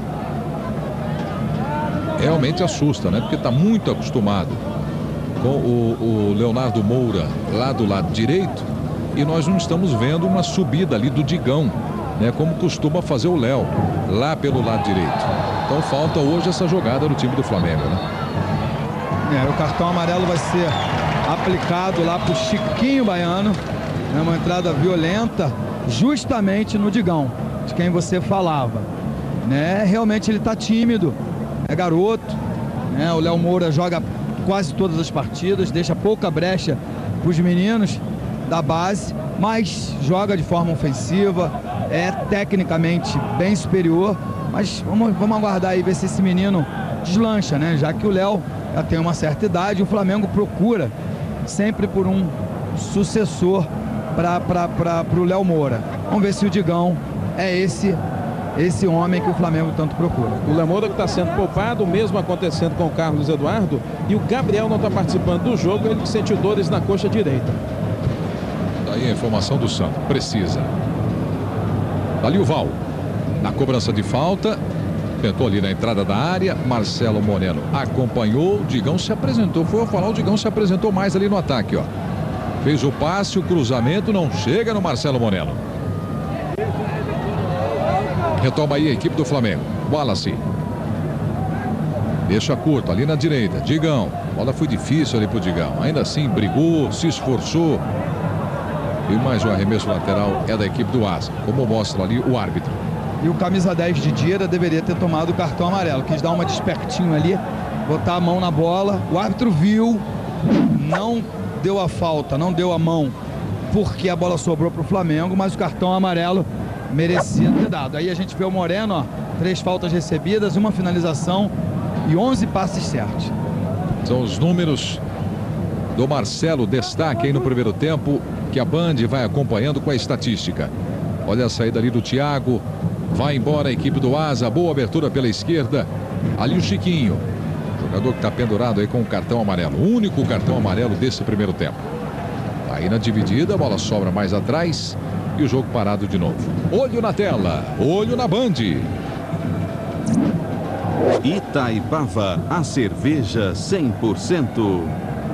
realmente assusta, né? Porque está muito acostumado com o, o Leonardo Moura lá do lado direito e nós não estamos vendo uma subida ali do Digão, né? Como costuma fazer o Léo lá pelo lado direito. Então falta hoje essa jogada no time do Flamengo, né? É, o cartão amarelo vai ser aplicado lá para o Chiquinho Baiano. É uma entrada violenta justamente no Digão, de quem você falava, né? Realmente ele está tímido, é garoto, né? O Léo Moura joga quase todas as partidas, deixa pouca brecha para os meninos da base, mas joga de forma ofensiva, é tecnicamente bem superior, mas vamos, vamos aguardar aí ver se esse menino deslancha, né? Já que o Léo já tem uma certa idade, o Flamengo procura sempre por um sucessor para o Léo Moura. Vamos ver se o Digão é esse, esse homem que o Flamengo tanto procura. O Léo Moura que está sendo poupado, mesmo acontecendo com o Carlos Eduardo, e o Gabriel não está participando do jogo, ele sentiu dores na coxa direita. Daí a informação do Santos, precisa. Ali o Val, na cobrança de falta, tentou ali na entrada da área, Marcelo Moreno acompanhou, o Digão se apresentou, foi eu falar, o Digão se apresentou mais ali no ataque, ó. Fez o passe, o cruzamento, não chega no Marcelo Moreno. Retoma aí a equipe do Flamengo. Wallace. Deixa curto ali na direita. Digão. A bola foi difícil ali pro Digão. Ainda assim brigou, se esforçou. E mais um arremesso lateral é da equipe do Asa, como mostra ali o árbitro. E o camisa dez de Dira deveria ter tomado o cartão amarelo. Quis dar uma despertinho ali, botar a mão na bola. O árbitro viu, não deu a falta, não deu a mão, porque a bola sobrou para o Flamengo, mas o cartão amarelo merecia ter dado. Aí a gente vê o Moreno, ó, três faltas recebidas, uma finalização e onze passes certos. São os números do Marcelo, destaque aí no primeiro tempo, que a Band vai acompanhando com a estatística. Olha a saída ali do Thiago, vai embora a equipe do Asa, boa abertura pela esquerda, ali o Chiquinho, jogador que está pendurado aí com o cartão amarelo, o único cartão amarelo desse primeiro tempo. Aí na dividida, a bola sobra mais atrás e o jogo parado de novo. Olho na tela, olho na Band. Itaipava, a cerveja cem por cento.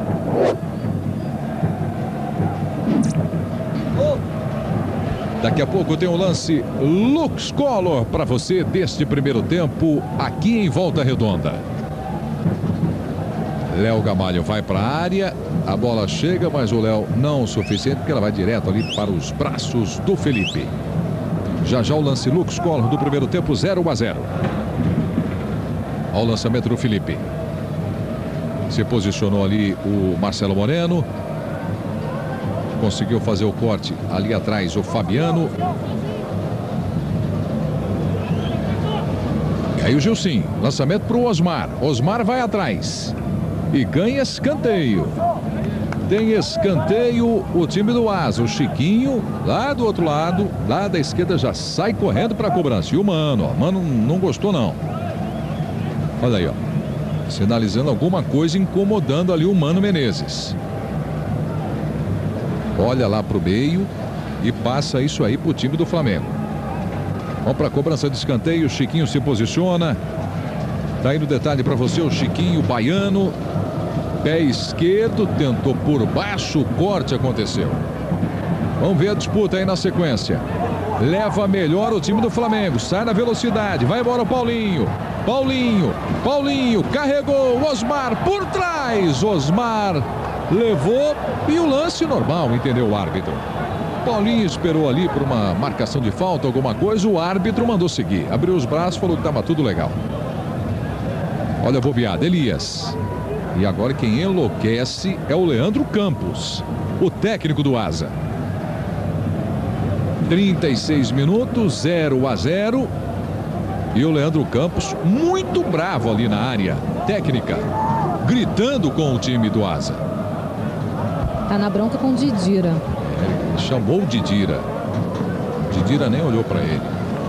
Daqui a pouco tem um lance Lux Color para você deste primeiro tempo aqui em Volta Redonda. Léo Gamalho vai para a área, a bola chega, mas o Léo não o suficiente porque ela vai direto ali para os braços do Felipe. Já já o lance Lux Color do primeiro tempo, zero a zero. Ao lançamento do Felipe. Se posicionou ali o Marcelo Moreno. Conseguiu fazer o corte ali atrás o Fabiano. E aí o Gilcinho. Lançamento para o Osmar. Osmar vai atrás. E ganha escanteio. Tem escanteio o time do Asa. O Chiquinho lá do outro lado, lá da esquerda, já sai correndo para a cobrança. E o Mano, ó, Mano não gostou não. Olha aí, ó. Sinalizando alguma coisa, incomodando ali o Mano Menezes. Olha lá para o meio e passa isso aí para o time do Flamengo. Vamos para a cobrança de escanteio. O Chiquinho se posiciona. Tá aí no detalhe para você o Chiquinho baiano. Pé esquerdo, tentou por baixo, o corte aconteceu. Vamos ver a disputa aí na sequência. Leva melhor o time do Flamengo. Sai na velocidade. Vai embora o Paulinho. Paulinho. Paulinho. Carregou. Osmar por trás. Osmar levou e o lance normal, entendeu o árbitro. Paulinho esperou ali por uma marcação de falta, alguma coisa. O árbitro mandou seguir. Abriu os braços, falou que estava tudo legal. Olha a bobeada. Elias. E agora quem enlouquece é o Leandro Campos, o técnico do Asa. trinta e seis minutos, zero a zero. E o Leandro Campos muito bravo ali na área técnica, gritando com o time do Asa. Tá na bronca com o Didira. É, chamou o Didira. Didira nem olhou para ele.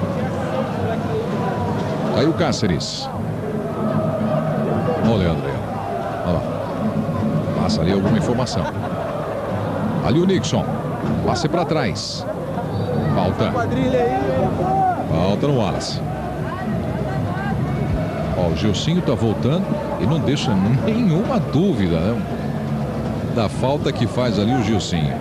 Aí o Cáceres. Olha o Leandro aí. Olha lá. Passa ali alguma informação. Ali o Nixon. Passe para trás. Falta. Falta no Wallace. Ó, o Gilcinho tá voltando e não deixa nenhuma dúvida, né, da falta que faz ali o Gilcinho.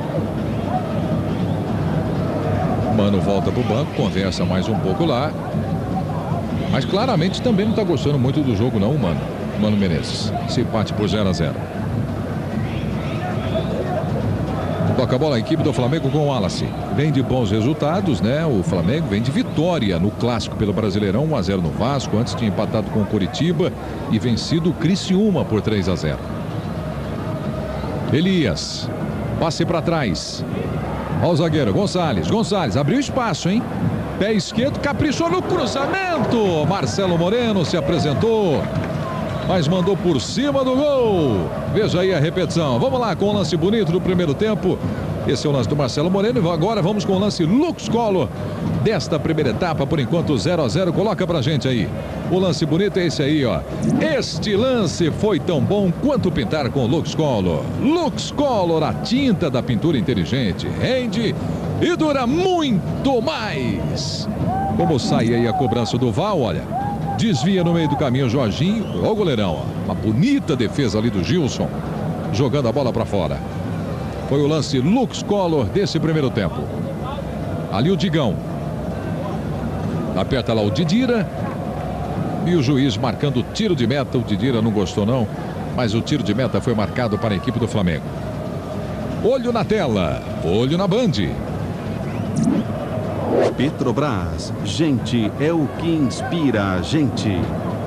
Mano volta pro banco, conversa mais um pouco lá. Mas claramente também não tá gostando muito do jogo não, Mano. Mano Menezes. Se empate por zero a zero. Toca a bola a equipe do Flamengo com o Wallace. Vem de bons resultados, né? O Flamengo vem de vitória no clássico pelo Brasileirão, um a zero no Vasco. Antes tinha empatado com o Coritiba e vencido o Criciúma por três a zero. Elias. Passe para trás. Olha o zagueiro, Gonçalves. Gonçalves abriu espaço, hein? Pé esquerdo, caprichou no cruzamento. Marcelo Moreno se apresentou, mas mandou por cima do gol. Veja aí a repetição. Vamos lá com o lance bonito do primeiro tempo. Esse é o lance do Marcelo Moreno. E agora vamos com o lance Lux Color desta primeira etapa. Por enquanto zero a zero. Coloca pra gente aí. O lance bonito é esse aí, ó. Este lance foi tão bom quanto pintar com Lux Color. Lux Color, a tinta da pintura inteligente. Rende e dura muito mais. Como sai aí a cobrança do Val, olha. Desvia no meio do caminho o Jorginho. Olha o goleirão, ó. Uma bonita defesa ali do Gilson. Jogando a bola para fora. Foi o lance Lux Color desse primeiro tempo. Ali o Digão. Aperta lá o Didira. E o juiz marcando o tiro de meta. O Didira não gostou não, mas o tiro de meta foi marcado para a equipe do Flamengo. Olho na tela, olho na Band. Petrobras, gente é o que inspira a gente.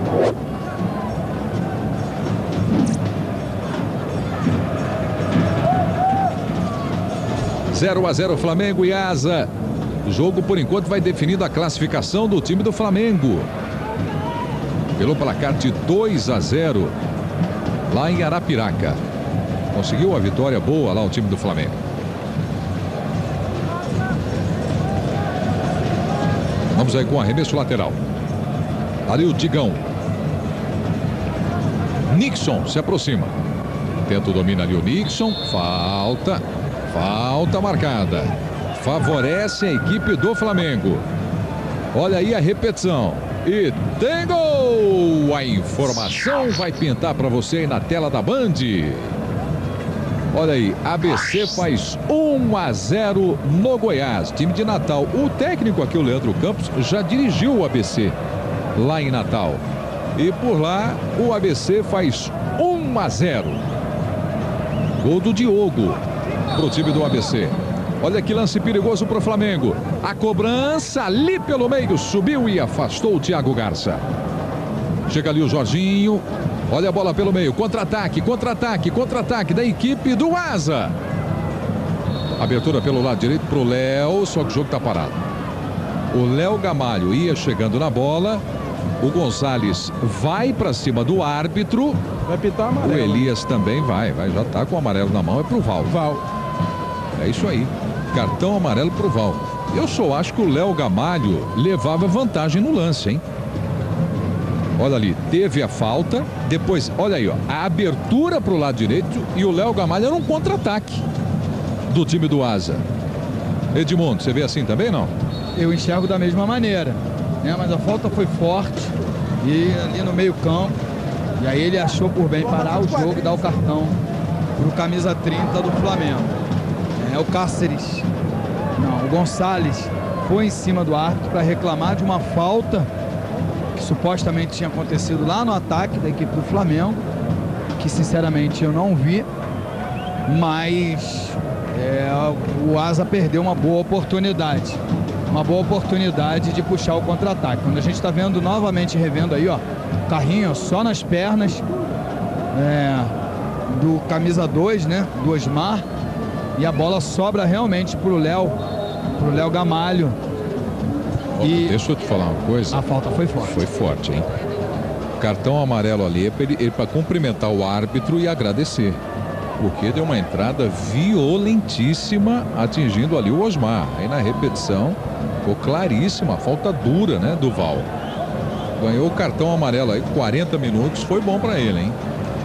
zero a zero Flamengo e Asa. O jogo, por enquanto, vai definindo a classificação do time do Flamengo. Pelo placar de dois a zero, lá em Arapiraca. Conseguiu a vitória boa lá o time do Flamengo. Vamos aí com arremesso lateral. Ali o Digão. Nixon se aproxima. Tenta o domínio ali o Nixon. Falta. Falta marcada. Favorece a equipe do Flamengo. Olha aí a repetição. E tem gol! A informação vai pintar para você aí na tela da Band. Olha aí, A B C faz um a zero no Goiás, time de Natal. O técnico aqui, o Leandro Campos, já dirigiu o A B C lá em Natal. E por lá, o A B C faz um a zero. Gol do Diogo para o time do A B C. Olha que lance perigoso para o Flamengo. A cobrança ali pelo meio, subiu e afastou o Thiago Garça. Chega ali o Jorginho. Olha a bola pelo meio, contra-ataque, contra-ataque, contra-ataque da equipe do Asa. Abertura pelo lado direito para o Léo, só que o jogo está parado. O Léo Gamalho ia chegando na bola. O Gonçalves vai para cima do árbitro. Vai pitar amarelo. O Elias também vai, vai, já está com o amarelo na mão, é pro Val. Val. É isso aí, cartão amarelo pro Val. Eu só acho que o Léo Gamalho levava vantagem no lance, hein? Olha ali, teve a falta, depois, olha aí, ó, a abertura para o lado direito e o Léo Gamalho era um contra-ataque do time do Asa. Edmundo, você vê assim também, não? Eu enxergo da mesma maneira, né? Mas a falta foi forte e ali no meio campo, e aí ele achou por bem parar o jogo e dar o cartão pro camisa trinta do Flamengo. É o Cáceres, não, o Gonçalves foi em cima do árbitro para reclamar de uma falta que supostamente tinha acontecido lá no ataque da equipe do Flamengo, que sinceramente eu não vi, mas é, o Asa perdeu uma boa oportunidade, uma boa oportunidade de puxar o contra-ataque. Quando a gente está vendo novamente, revendo aí, ó, carrinho só nas pernas é, do camisa dois, né, do Osmar, e a bola sobra realmente pro Léo, pro Léo Gamalho. E deixa eu te falar uma coisa. A falta foi forte. Foi forte, hein? Cartão amarelo ali é para ele, ele, para cumprimentar o árbitro e agradecer. Porque deu uma entrada violentíssima atingindo ali o Osmar. Aí na repetição ficou claríssima, a falta dura, né, do Val. Ganhou o cartão amarelo aí, quarenta minutos, foi bom para ele, hein?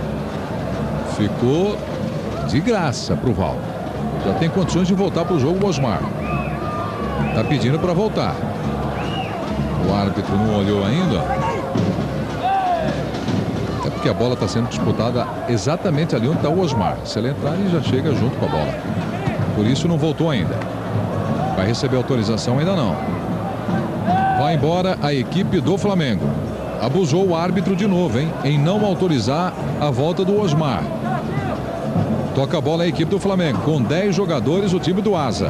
Ficou de graça pro Val. Já tem condições de voltar pro jogo o Osmar. Tá pedindo para voltar. O árbitro não olhou ainda. É porque a bola está sendo disputada exatamente ali onde está o Osmar. Se ele entrar, ele já chega junto com a bola. Por isso não voltou ainda. Vai receber autorização ainda não. Vai embora a equipe do Flamengo. Abusou o árbitro de novo, hein? Em não autorizar a volta do Osmar. Toca a bola a equipe do Flamengo. Com dez jogadores, o time do Asa.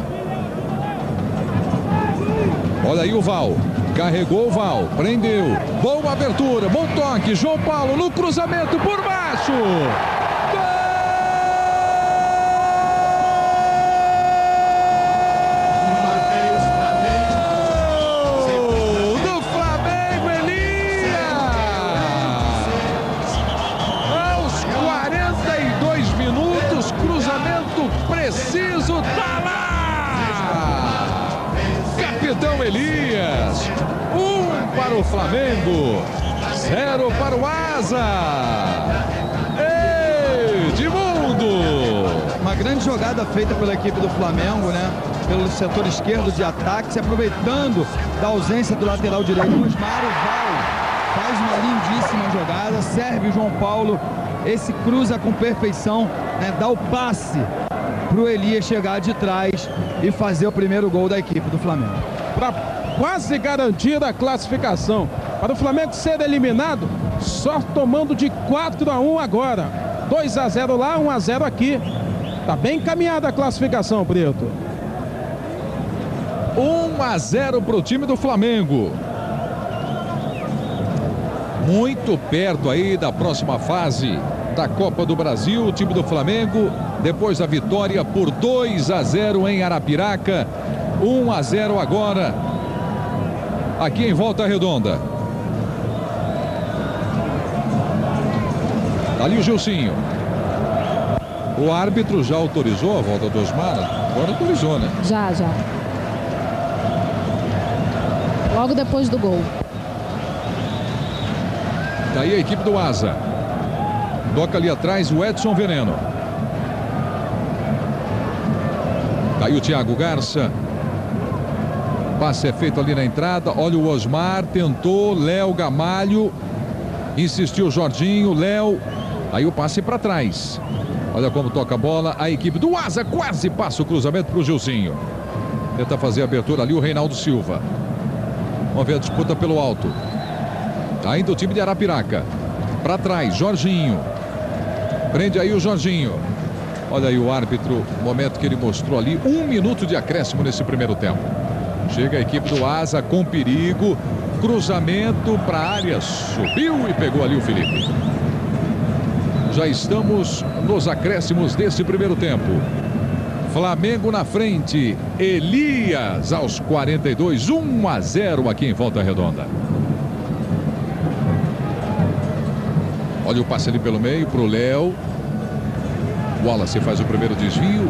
Olha aí o Val. Carregou o Val, prendeu, boa abertura, bom toque, João Paulo no cruzamento por baixo. Gol do Flamengo, Elias! Aos quarenta e dois minutos, cruzamento preciso, tá lá! Capitão Elias. Um para o Flamengo, zero para o Asa. Edmundo. Uma grande jogada feita pela equipe do Flamengo, né? Pelo setor esquerdo de ataque, se aproveitando da ausência do lateral direito. O Osmar, o Val faz uma lindíssima jogada, serve o João Paulo, esse cruza com perfeição, né? Dá o passe para o Elias chegar de trás e fazer o primeiro gol da equipe do Flamengo. Para quase garantir a classificação. para o Flamengo ser eliminado, só tomando de quatro a um agora. dois a zero lá, um a zero aqui. Tá bem encaminhada a classificação, Preto. um a zero para o time do Flamengo. Muito perto aí da próxima fase da Copa do Brasil, o time do Flamengo, depois da vitória por dois a zero em Arapiraca, um a zero agora, aqui em Volta Redonda. Ali o Gilcinho. O árbitro já autorizou a volta do Osmar? Agora autorizou, né? Já, já. Logo depois do gol. Daí a equipe do Asa. Toca ali atrás o Edson Veneno. Daí o Thiago Garça. Passe é feito ali na entrada. Olha o Osmar, tentou. Léo Gamalho. Insistiu o Jorginho. Léo. Aí o passe para trás. Olha como toca a bola. A equipe do Asa quase passa o cruzamento para o Gilcinho. Tenta fazer a abertura ali o Reinaldo Silva. Vamos ver a disputa pelo alto. Ainda o time de Arapiraca. Para trás, Jorginho. Prende aí o Jorginho. Olha aí o árbitro, momento que ele mostrou ali. Um minuto de acréscimo nesse primeiro tempo. Chega a equipe do Asa com perigo. Cruzamento para a área. Subiu e pegou ali o Felipe. Já estamos nos acréscimos desse primeiro tempo. Flamengo na frente. Elias aos quarenta e dois. um a zero aqui em Volta Redonda. Olha o passe ali pelo meio para o Léo. Wallace faz o primeiro desvio.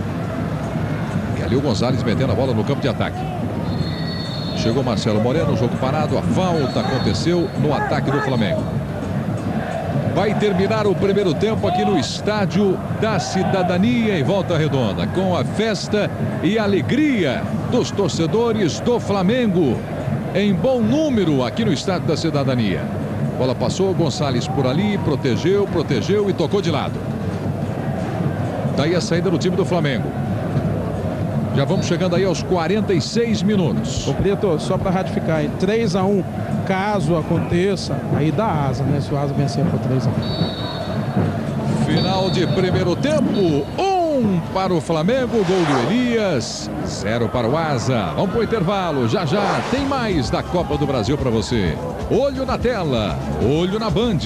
E ali o Gonzalez metendo a bola no campo de ataque. Chegou Marcelo Moreno, jogo parado. A falta aconteceu no ataque do Flamengo. Vai terminar o primeiro tempo aqui no Estádio da Cidadania em Volta Redonda, com a festa e alegria dos torcedores do Flamengo em bom número aqui no Estádio da Cidadania. Bola passou, Gonçalves por ali, protegeu, protegeu e tocou de lado. Daí a saída do time do Flamengo. Já vamos chegando aí aos quarenta e seis minutos. Ô Preto, só para ratificar, em três a um, caso aconteça, aí dá Asa, né? Se o Asa vencer por três a um. Final de primeiro tempo, um para o Flamengo, gol do Elias, zero para o Asa. Vamos para o intervalo, já já tem mais da Copa do Brasil para você. Olho na tela, olho na Band.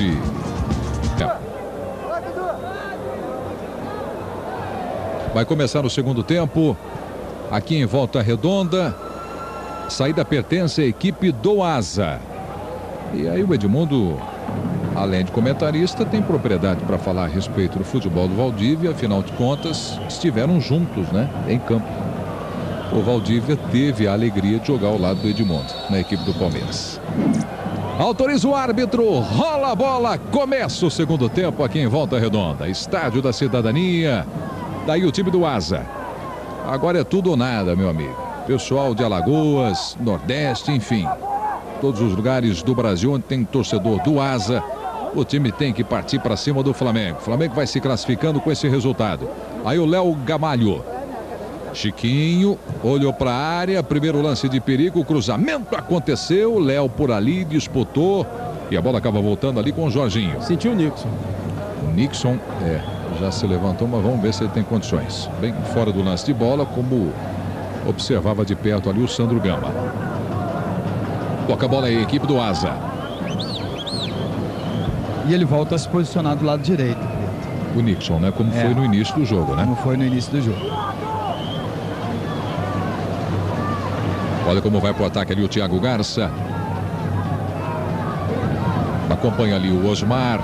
Vai começar o segundo tempo, aqui em Volta Redonda. Saída pertence à equipe do Asa. E aí o Edmundo, além de comentarista, tem propriedade para falar a respeito do futebol do Valdívia. Afinal de contas, estiveram juntos, né, em campo. O Valdívia teve a alegria de jogar ao lado do Edmundo, na equipe do Palmeiras. Autoriza o árbitro, rola a bola, começa o segundo tempo aqui em Volta Redonda. Estádio da Cidadania, daí o time do Asa. Agora é tudo ou nada, meu amigo. Pessoal de Alagoas, Nordeste, enfim. Todos os lugares do Brasil onde tem torcedor do Asa, o time tem que partir para cima do Flamengo. O Flamengo vai se classificando com esse resultado. Aí o Léo Gamalho. Chiquinho olhou para a área, primeiro lance de perigo, o cruzamento aconteceu, Léo por ali disputou e a bola acaba voltando ali com o Jorginho. Sentiu o Nixon. O Nixon é, já se levantou, mas vamos ver se ele tem condições. Bem fora do lance de bola, como observava de perto ali o Sandro Gama. Toca a bola aí, equipe do Asa. E ele volta a se posicionar do lado direito. O Nixon, né? Como é. foi no início do jogo, né? Como foi no início do jogo. Olha como vai para o ataque ali o Thiago Garça. Acompanha ali o Osmar.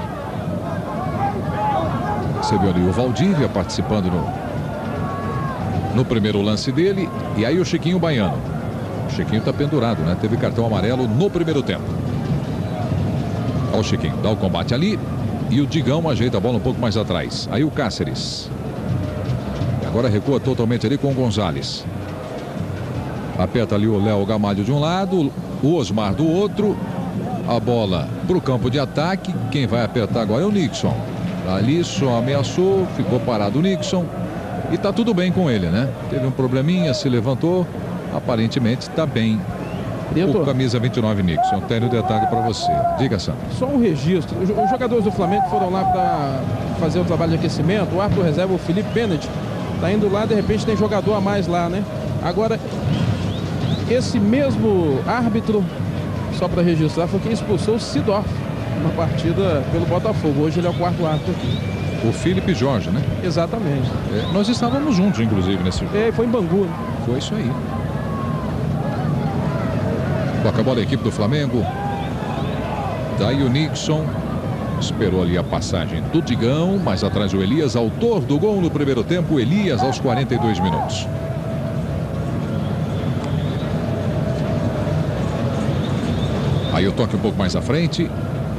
Você viu ali o Valdívia participando no, no primeiro lance dele. E aí o Chiquinho Baiano. O Chiquinho está pendurado, né? Teve cartão amarelo no primeiro tempo. Olha o Chiquinho, dá o combate ali. E o Digão ajeita a bola um pouco mais atrás. Aí o Cáceres. E agora recua totalmente ali com o Gonzalez. Aperta ali o Léo Gamalho de um lado, o Osmar do outro. A bola para o campo de ataque. Quem vai apertar agora é o Nixon. Ali só ameaçou, ficou parado o Nixon. E tá tudo bem com ele, né? Teve um probleminha, se levantou. Aparentemente está bem. O camisa vinte e nove, Nixon. Tem um detalhe para você. Diga, Sandro. Só um registro. Os jogadores do Flamengo foram lá para fazer o trabalho de aquecimento. O árbitro reserva, o Felipe Bennett, tá indo lá, de repente tem jogador a mais lá, né? Agora, esse mesmo árbitro, só para registrar, foi quem expulsou o Sidorf na partida pelo Botafogo. Hoje ele é o quarto árbitro aqui. O Felipe Jorge, né? Exatamente. É, nós estávamos juntos, inclusive, nesse jogo. É, foi em Bangu. Foi isso aí. Toca a bola a equipe do Flamengo. Daí o Nixon esperou ali a passagem do Digão, mais atrás o Elias, autor do gol no primeiro tempo. Elias aos quarenta e dois minutos. Aí o toque um pouco mais à frente.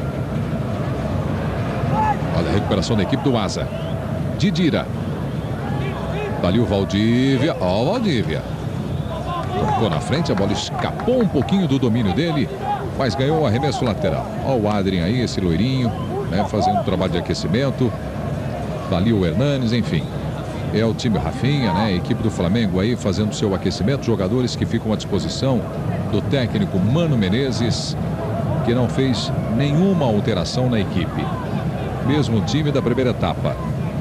Olha a recuperação da equipe do Asa. Didira. Dali o Valdívia. Ó, o Valdívia. Tocou na frente, a bola escapou um pouquinho do domínio dele, mas ganhou o arremesso lateral. Ó o Adrien aí, esse loirinho, né, fazendo um trabalho de aquecimento. Dali o Hernanes, enfim. É o time Rafinha, né, a equipe do Flamengo aí fazendo seu aquecimento. Jogadores que ficam à disposição do técnico Mano Menezes, que não fez nenhuma alteração na equipe. Mesmo time da primeira etapa.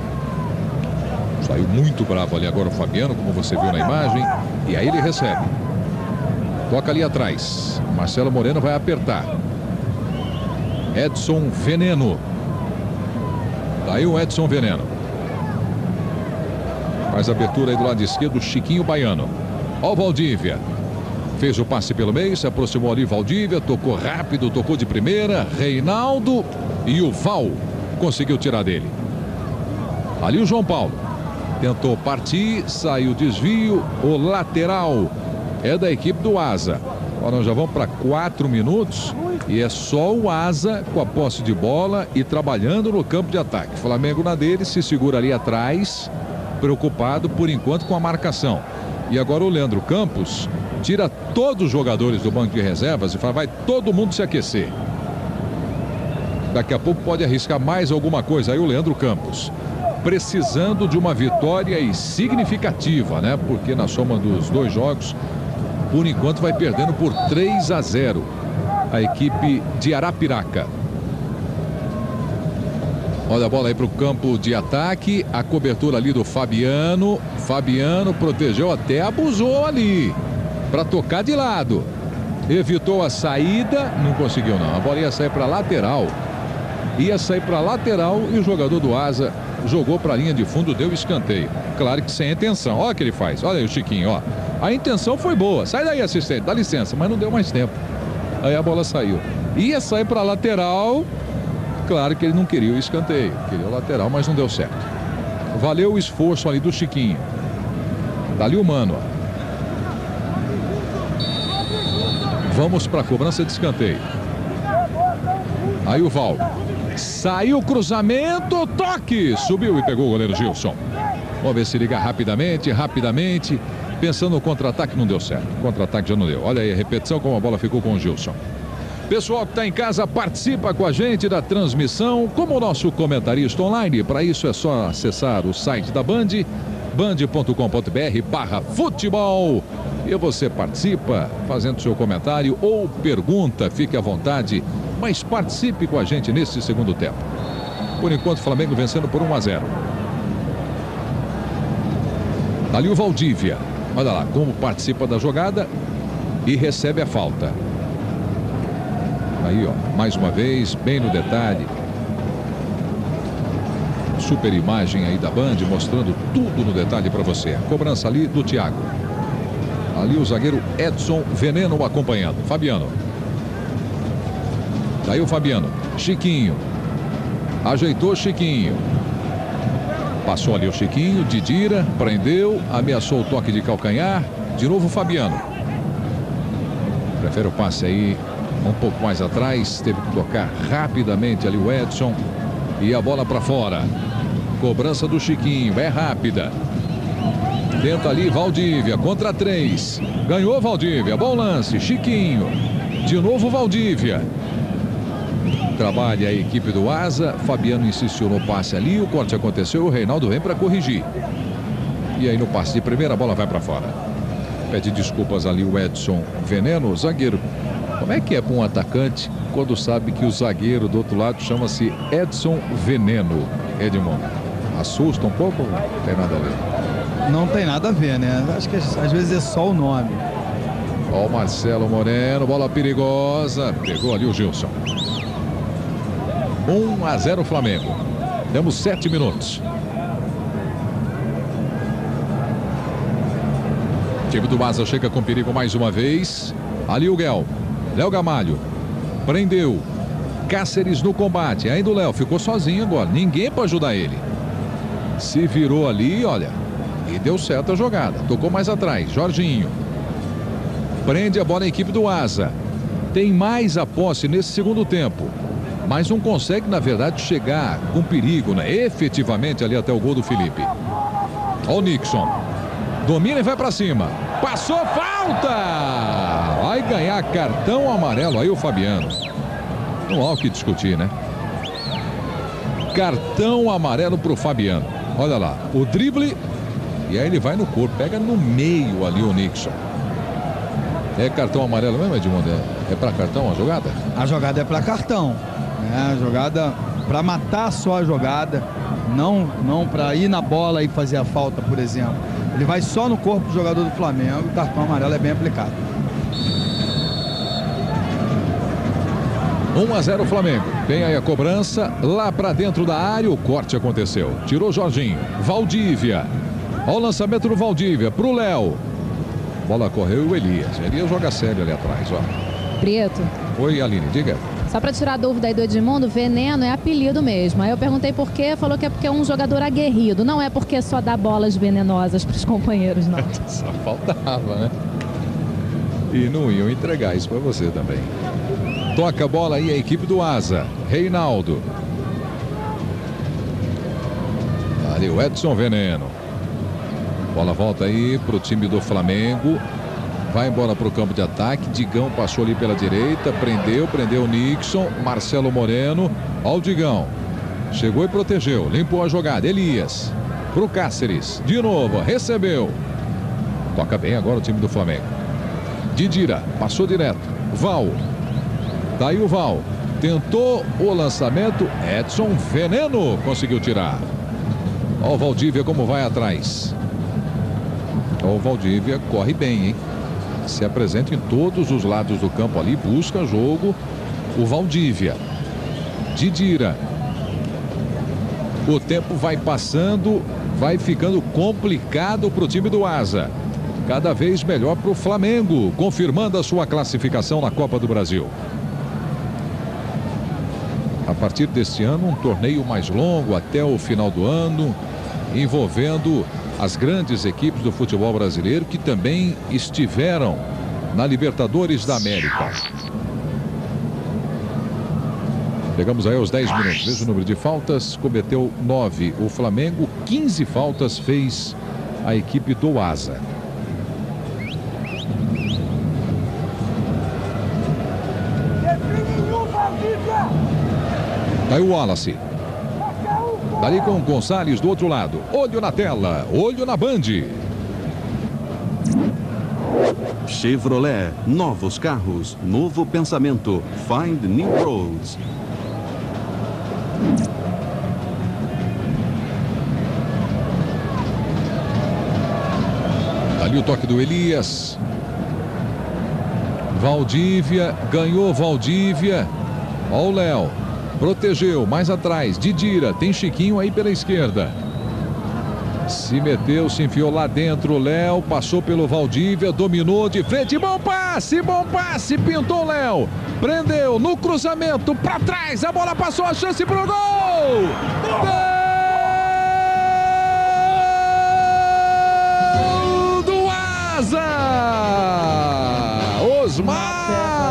Saiu muito bravo ali agora o Fabiano, como você viu na imagem. E aí ele recebe. Toca ali atrás. Marcelo Moreno vai apertar. Edson Veneno. Daí o Edson Veneno. Faz a abertura aí do lado esquerdo, Chiquinho Baiano. Ó o Valdívia. Fez o passe pelo meio, se aproximou ali Valdívia, tocou rápido, tocou de primeira. Reinaldo e o Val conseguiu tirar dele. Ali o João Paulo. Tentou partir, saiu desvio, o lateral é da equipe do Asa. Agora nós já vamos para quatro minutos e é só o Asa com a posse de bola e trabalhando no campo de ataque. Flamengo na dele, se segura ali atrás, preocupado por enquanto com a marcação. E agora o Leandro Campos tira todos os jogadores do banco de reservas e fala, vai todo mundo se aquecer. Daqui a pouco pode arriscar mais alguma coisa aí o Leandro Campos. Precisando de uma vitória e significativa, né? Porque na soma dos dois jogos, por enquanto vai perdendo por três a zero a equipe de Arapiraca. Olha a bola aí para o campo de ataque, a cobertura ali do Fabiano. Fabiano protegeu, até abusou ali para tocar de lado. Evitou a saída, não conseguiu não. A bola ia sair para lateral. Ia sair para lateral e o jogador do Asa jogou para a linha de fundo, deu escanteio. Claro que sem intenção. Olha o que ele faz. Olha aí o Chiquinho, ó. A intenção foi boa. Sai daí, assistente, dá licença, mas não deu mais tempo. Aí a bola saiu. Ia sair para lateral. Claro que ele não queria o escanteio. Queria o lateral, mas não deu certo. Valeu o esforço ali do Chiquinho. Dali o Mano. Vamos para a cobrança de escanteio. Aí o Val. Saiu o cruzamento, toque. Subiu e pegou o goleiro Gilson. Vamos ver se liga rapidamente, rapidamente. Pensando no contra-ataque, não deu certo. Contra-ataque já não deu. Olha aí a repetição, como a bola ficou com o Gilson. Pessoal que está em casa, participa com a gente da transmissão como o nosso comentarista online. Para isso é só acessar o site da Band, band ponto com ponto br barra futebol. E você participa fazendo seu comentário ou pergunta, fique à vontade. Mas participe com a gente nesse segundo tempo. Por enquanto, o Flamengo vencendo por um a zero. Ali o Valdívia. Olha lá como participa da jogada e recebe a falta. Aí, ó, mais uma vez, bem no detalhe. Super imagem aí da Band, mostrando tudo no detalhe para você. A cobrança ali do Thiago. Ali o zagueiro Edson Veneno acompanhando. Fabiano. Daí o Fabiano. Chiquinho. Ajeitou Chiquinho. Passou ali o Chiquinho. Didira. Prendeu. Ameaçou o toque de calcanhar. De novo o Fabiano. Prefere o passe aí um pouco mais atrás. Teve que tocar rapidamente ali o Edson. E a bola para fora. Cobrança do Chiquinho. É rápida. Tenta ali Valdívia. Contra três. Ganhou Valdívia. Bom lance. Chiquinho. De novo Valdívia. Trabalha a equipe do Asa. Fabiano insistiu no passe ali. O corte aconteceu. O Reinaldo vem para corrigir. E aí no passe de primeira, a bola vai para fora. Pede desculpas ali o Edson Veneno, zagueiro. Como é que é para um atacante quando sabe que o zagueiro do outro lado chama-se Edson Veneno, Edmundo? Assusta um pouco? Não tem nada a ver. Não tem nada a ver, né? Acho que às vezes é só o nome. Ó o Marcelo Moreno, bola perigosa. Pegou ali o Gilson. um a zero Flamengo. Temos sete minutos. O time do Asa chega com perigo mais uma vez. Ali o Guel. Léo Gamalho. Prendeu. Cáceres no combate. Ainda o Léo ficou sozinho agora. Ninguém para ajudar ele. Se virou ali, olha. E deu certo a jogada. Tocou mais atrás. Jorginho. Prende a bola a equipe do Asa. Tem mais a posse nesse segundo tempo. Mas não consegue, na verdade, chegar com perigo, né? Efetivamente ali até o gol do Felipe. Ó o Nixon. Domina e vai pra cima. Passou, falta! Vai ganhar cartão amarelo aí o Fabiano. Não há o que discutir, né? Cartão amarelo pro Fabiano. Olha lá, o drible. E aí ele vai no corpo, pega no meio ali o Nixon. É cartão amarelo mesmo, Edmundo? É, é pra cartão a jogada? A jogada é pra cartão. Né? A jogada pra matar só a jogada. Não, não pra ir na bola e fazer a falta, por exemplo. Ele vai só no corpo do jogador do Flamengo. O cartão amarelo é bem aplicado. um a zero Flamengo. Tem aí a cobrança lá pra dentro da área. O corte aconteceu. Tirou Jorginho. Valdívia. Olha o lançamento do Valdívia pro Léo. Bola correu e o Elias. Elias joga sério ali atrás, ó. Preto. Oi, Aline, diga. Só para tirar a dúvida aí do Edmundo, Veneno é apelido mesmo. Aí eu perguntei por quê, falou que é porque é um jogador aguerrido. Não é porque só dá bolas venenosas para os companheiros, não. Só faltava, né? E não iam entregar isso para você também. Toca a bola aí a equipe do Asa. Reinaldo. Ali o Edson Veneno. Bola volta aí pro time do Flamengo. Vai embora para o campo de ataque. Digão passou ali pela direita. Prendeu, prendeu o Nixon. Marcelo Moreno. Ó o Digão. Chegou e protegeu. Limpou a jogada. Elias. Pro Cáceres. De novo. Recebeu. Toca bem agora o time do Flamengo. Didira. Passou direto. Val. Daí o Val. Tentou o lançamento. Edson Veneno conseguiu tirar. Ó o Valdívia como vai atrás. Ó o Valdívia corre bem, hein? Se apresenta em todos os lados do campo ali, busca jogo. O Valdívia. Didira. O tempo vai passando, vai ficando complicado para o time do Asa. Cada vez melhor para o Flamengo, confirmando a sua classificação na Copa do Brasil. A partir deste ano, um torneio mais longo até o final do ano, envolvendo as grandes equipes do futebol brasileiro que também estiveram na Libertadores da América. Chegamos aí aos dez minutos. Veja o número de faltas. Cometeu nove o Flamengo. quinze faltas fez a equipe do Asa. Aí o Wallace. Dali com o Gonçalves do outro lado. Olho na tela, olho na Band. Chevrolet, novos carros, novo pensamento. Find New Roads. Ali o toque do Elias. Valdívia, ganhou Valdívia. Ó o Léo. Protegeu, mais atrás, Didira, tem Chiquinho aí pela esquerda. Se meteu, se enfiou lá dentro, o Léo, passou pelo Valdívia, dominou de frente, bom passe, bom passe, pintou o Léo. Prendeu, no cruzamento, pra trás, a bola passou, a chance pro gol! Gol do Asa! Osmar!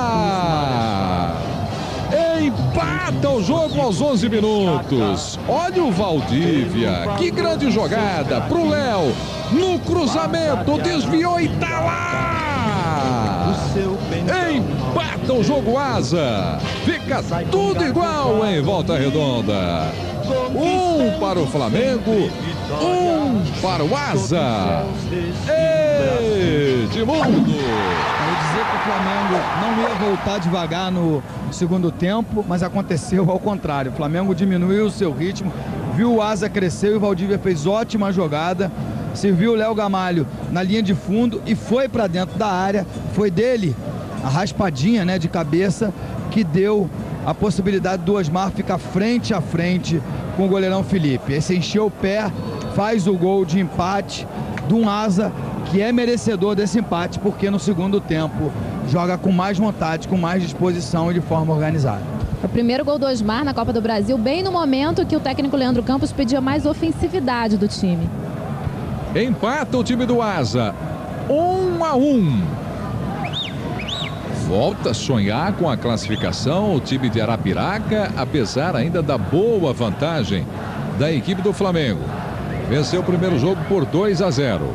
Empata o jogo aos onze minutos. Olha o Valdívia. Que grande jogada pro Léo. No cruzamento, desviou e tá lá. Empata o jogo Asa. Fica tudo igual em Volta Redonda. Um para o Flamengo, um para o Asa. Ei, de Raimundo. Eu ia dizer que o Flamengo não ia voltar devagar no segundo tempo, mas aconteceu ao contrário. O Flamengo diminuiu o seu ritmo, viu o Asa crescer e o Valdívia fez ótima jogada. Serviu o Léo Gamalho na linha de fundo e foi para dentro da área. Foi dele a raspadinha, né, de cabeça que deu a possibilidade do Osmar ficar frente a frente com o goleirão Felipe. Esse encheu o pé, faz o gol de empate de um Asa que é merecedor desse empate, porque no segundo tempo joga com mais vontade, com mais disposição e de forma organizada. O primeiro gol do Osmar na Copa do Brasil, bem no momento que o técnico Leandro Campos pedia mais ofensividade do time. Empata o time do Asa, um a um. Volta a sonhar com a classificação o time de Arapiraca, apesar ainda da boa vantagem da equipe do Flamengo. Venceu o primeiro jogo por dois a zero.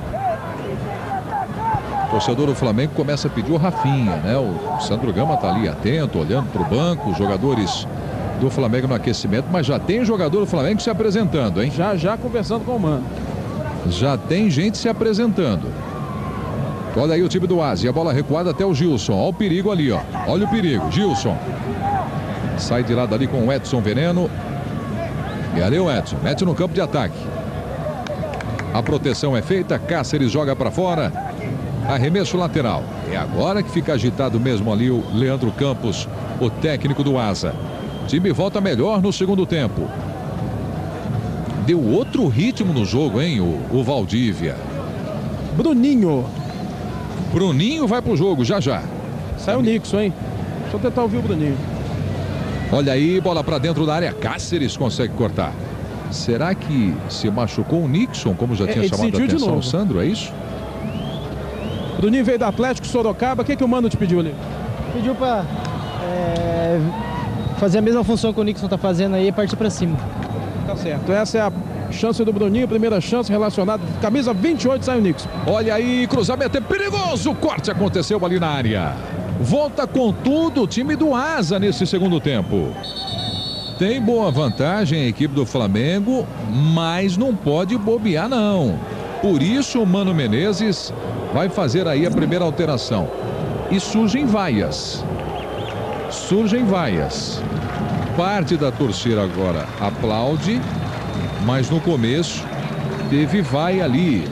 O torcedor do Flamengo começa a pedir o Rafinha, né? O Sandro Gama tá ali atento, olhando para o banco, os jogadores do Flamengo no aquecimento, mas já tem jogador do Flamengo se apresentando, hein? Já, já conversando com o Mano. Já tem gente se apresentando. Olha aí o time do Asa. A bola recuada até o Gilson. Olha o perigo ali, ó. Olha o perigo. Gilson. Sai de lado ali com o Edson Veneno. E ali o Edson. Mete no campo de ataque. A proteção é feita. Cáceres joga para fora. Arremesso lateral. É agora que fica agitado mesmo ali o Leandro Campos, o técnico do Asa. O time volta melhor no segundo tempo. Deu outro ritmo no jogo, hein, o, o Valdívia. Bruninho. Bruninho vai pro jogo, já já. Saiu o Nixon, hein? Deixa eu tentar ouvir o Bruninho. Olha aí, bola pra dentro da área. Cáceres consegue cortar. Será que se machucou o Nixon, como já É, tinha ele chamado a sentiu de atenção o novo. Sandro, é isso? Bruninho veio do Atlético Sorocaba. O que, que o Mano te pediu ali? Pediu pra é, fazer a mesma função que o Nixon tá fazendo aí e partir pra cima. Tá certo. Essa é a chance do Bruninho, primeira chance relacionada. Camisa vinte e oito, sai o Nixon. Olha aí, cruzamento é perigoso. O corte aconteceu ali na área. Volta com tudo o time do Asa nesse segundo tempo. Tem boa vantagem a equipe do Flamengo, mas não pode bobear não. Por isso o Mano Menezes vai fazer aí a primeira alteração. E surgem vaias. Surgem vaias. Parte da torcida agora aplaude, mas no começo teve vaia ali.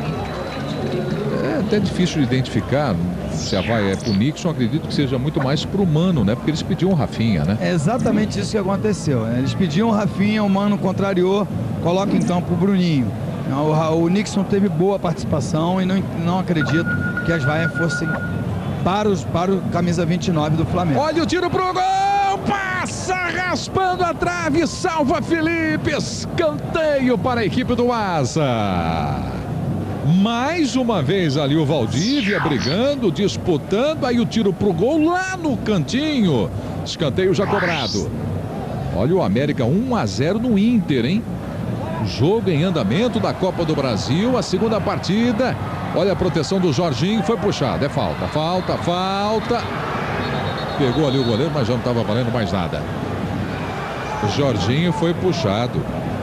É até difícil de identificar se a vaia é pro Nixon. Acredito que seja muito mais pro Mano, né? Porque eles pediam o Rafinha, né? É exatamente isso que aconteceu, né? Eles pediam o Rafinha, o Mano contrariou, coloca em campo o Bruninho. O, o Nixon teve boa participação e não, não acredito que as vaias fossem para, os, para o camisa vinte e nove do Flamengo. Olha o tiro pro gol! Passa raspando a trave, salva Felipe, escanteio para a equipe do Asa. Mais uma vez ali o Valdívia brigando, disputando, aí o tiro pro gol lá no cantinho, escanteio já cobrado. Olha o América um a zero no Inter, hein? Jogo em andamento da Copa do Brasil, a segunda partida. Olha a proteção do Jorginho, foi puxado, é falta, falta, falta. Pegou ali o goleiro, mas já não estava valendo mais nada. O Jorginho foi puxado.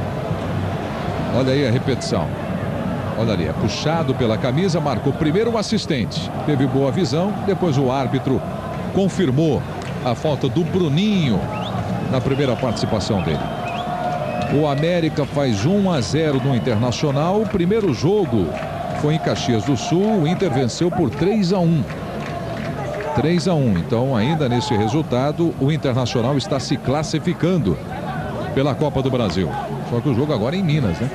Olha aí a repetição. Olha ali, é puxado pela camisa, marcou primeiro o assistente. Teve boa visão, depois o árbitro confirmou a falta do Bruninho na primeira participação dele. O América faz um a zero no Internacional. O primeiro jogo foi em Caxias do Sul. O Inter venceu por três a um. três a um. Então, ainda nesse resultado, o Internacional está se classificando pela Copa do Brasil. Só que o jogo agora é em Minas, né?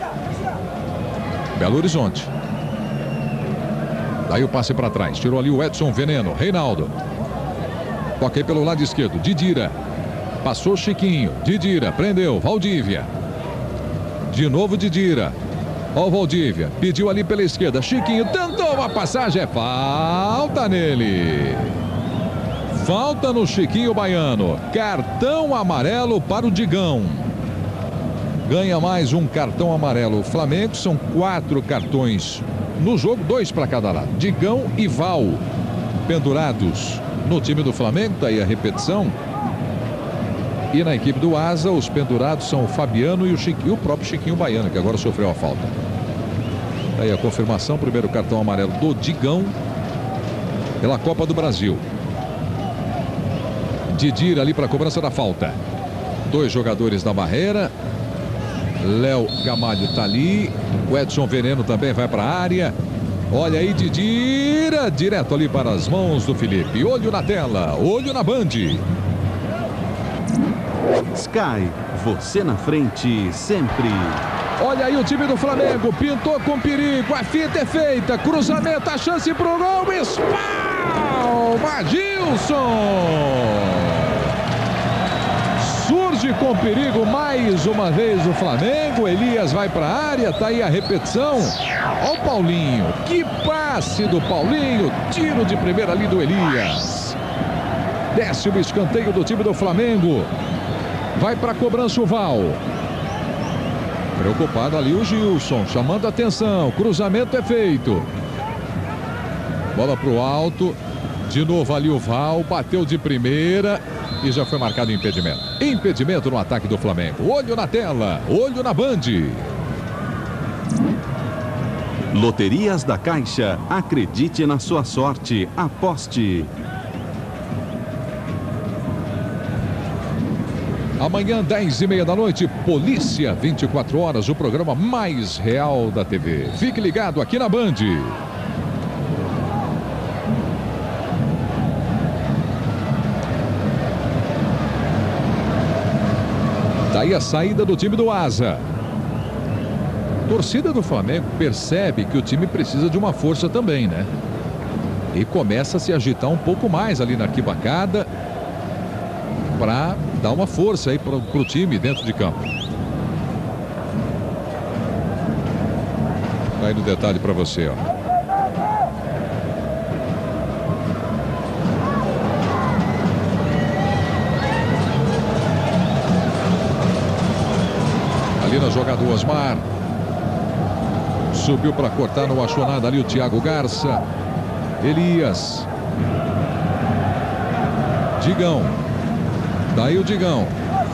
Belo Horizonte. Daí o passe para trás. Tirou ali o Edson Veneno. Reinaldo. Toquei pelo lado esquerdo. Didira. Passou Chiquinho. Didira. Prendeu. Valdívia. De novo Didira. Ó o Valdívia. Pediu ali pela esquerda. Chiquinho tentou uma passagem. É falta nele. Falta no Chiquinho Baiano. Cartão amarelo para o Digão. Ganha mais um cartão amarelo. O Flamengo são quatro cartões no jogo. Dois para cada lado. Digão e Val pendurados no time do Flamengo. Daí a repetição. E na equipe do Asa, os pendurados são o Fabiano e o, Chiquinho, o próprio Chiquinho Baiano, que agora sofreu a falta. Aí a confirmação, primeiro cartão amarelo do Digão. pela Copa do Brasil. Didir ali para a cobrança da falta. Dois jogadores da barreira. Léo Gamalho tá ali. O Edson Veneno também vai para a área. Olha aí, Didira, direto ali para as mãos do Felipe. Olho na tela, olho na Band. Sky, você na frente sempre. Olha aí o time do Flamengo, pintou com perigo, a fita é feita, cruzamento, a chance pro gol, espalma, Gilson! Surge com perigo mais uma vez o Flamengo, Elias vai para a área, tá aí a repetição. Olha o Paulinho, que passe do Paulinho, tiro de primeira ali do Elias. Décimo escanteio do time do Flamengo. Vai para a cobrança o Val. Preocupado ali o Gilson, chamando a atenção. Cruzamento é feito. Bola para o alto. De novo ali o Val, bateu de primeira e já foi marcado impedimento. Impedimento no ataque do Flamengo. Olho na tela, olho na Band. Loterias da Caixa. Acredite na sua sorte. Aposte. Amanhã, dez e meia da noite, Polícia, vinte e quatro horas, o programa mais real da T V. Fique ligado aqui na Band. Daí a saída do time do Asa. Torcida do Flamengo percebe que o time precisa de uma força também, né? E começa a se agitar um pouco mais ali na arquibancada para dar uma força aí para o time dentro de campo. Tá aí no detalhe para você, ó. Ali na jogada do Osmar. Subiu para cortar, não achou nada ali o Thiago Garça. Elias. Digão. Daí o Digão.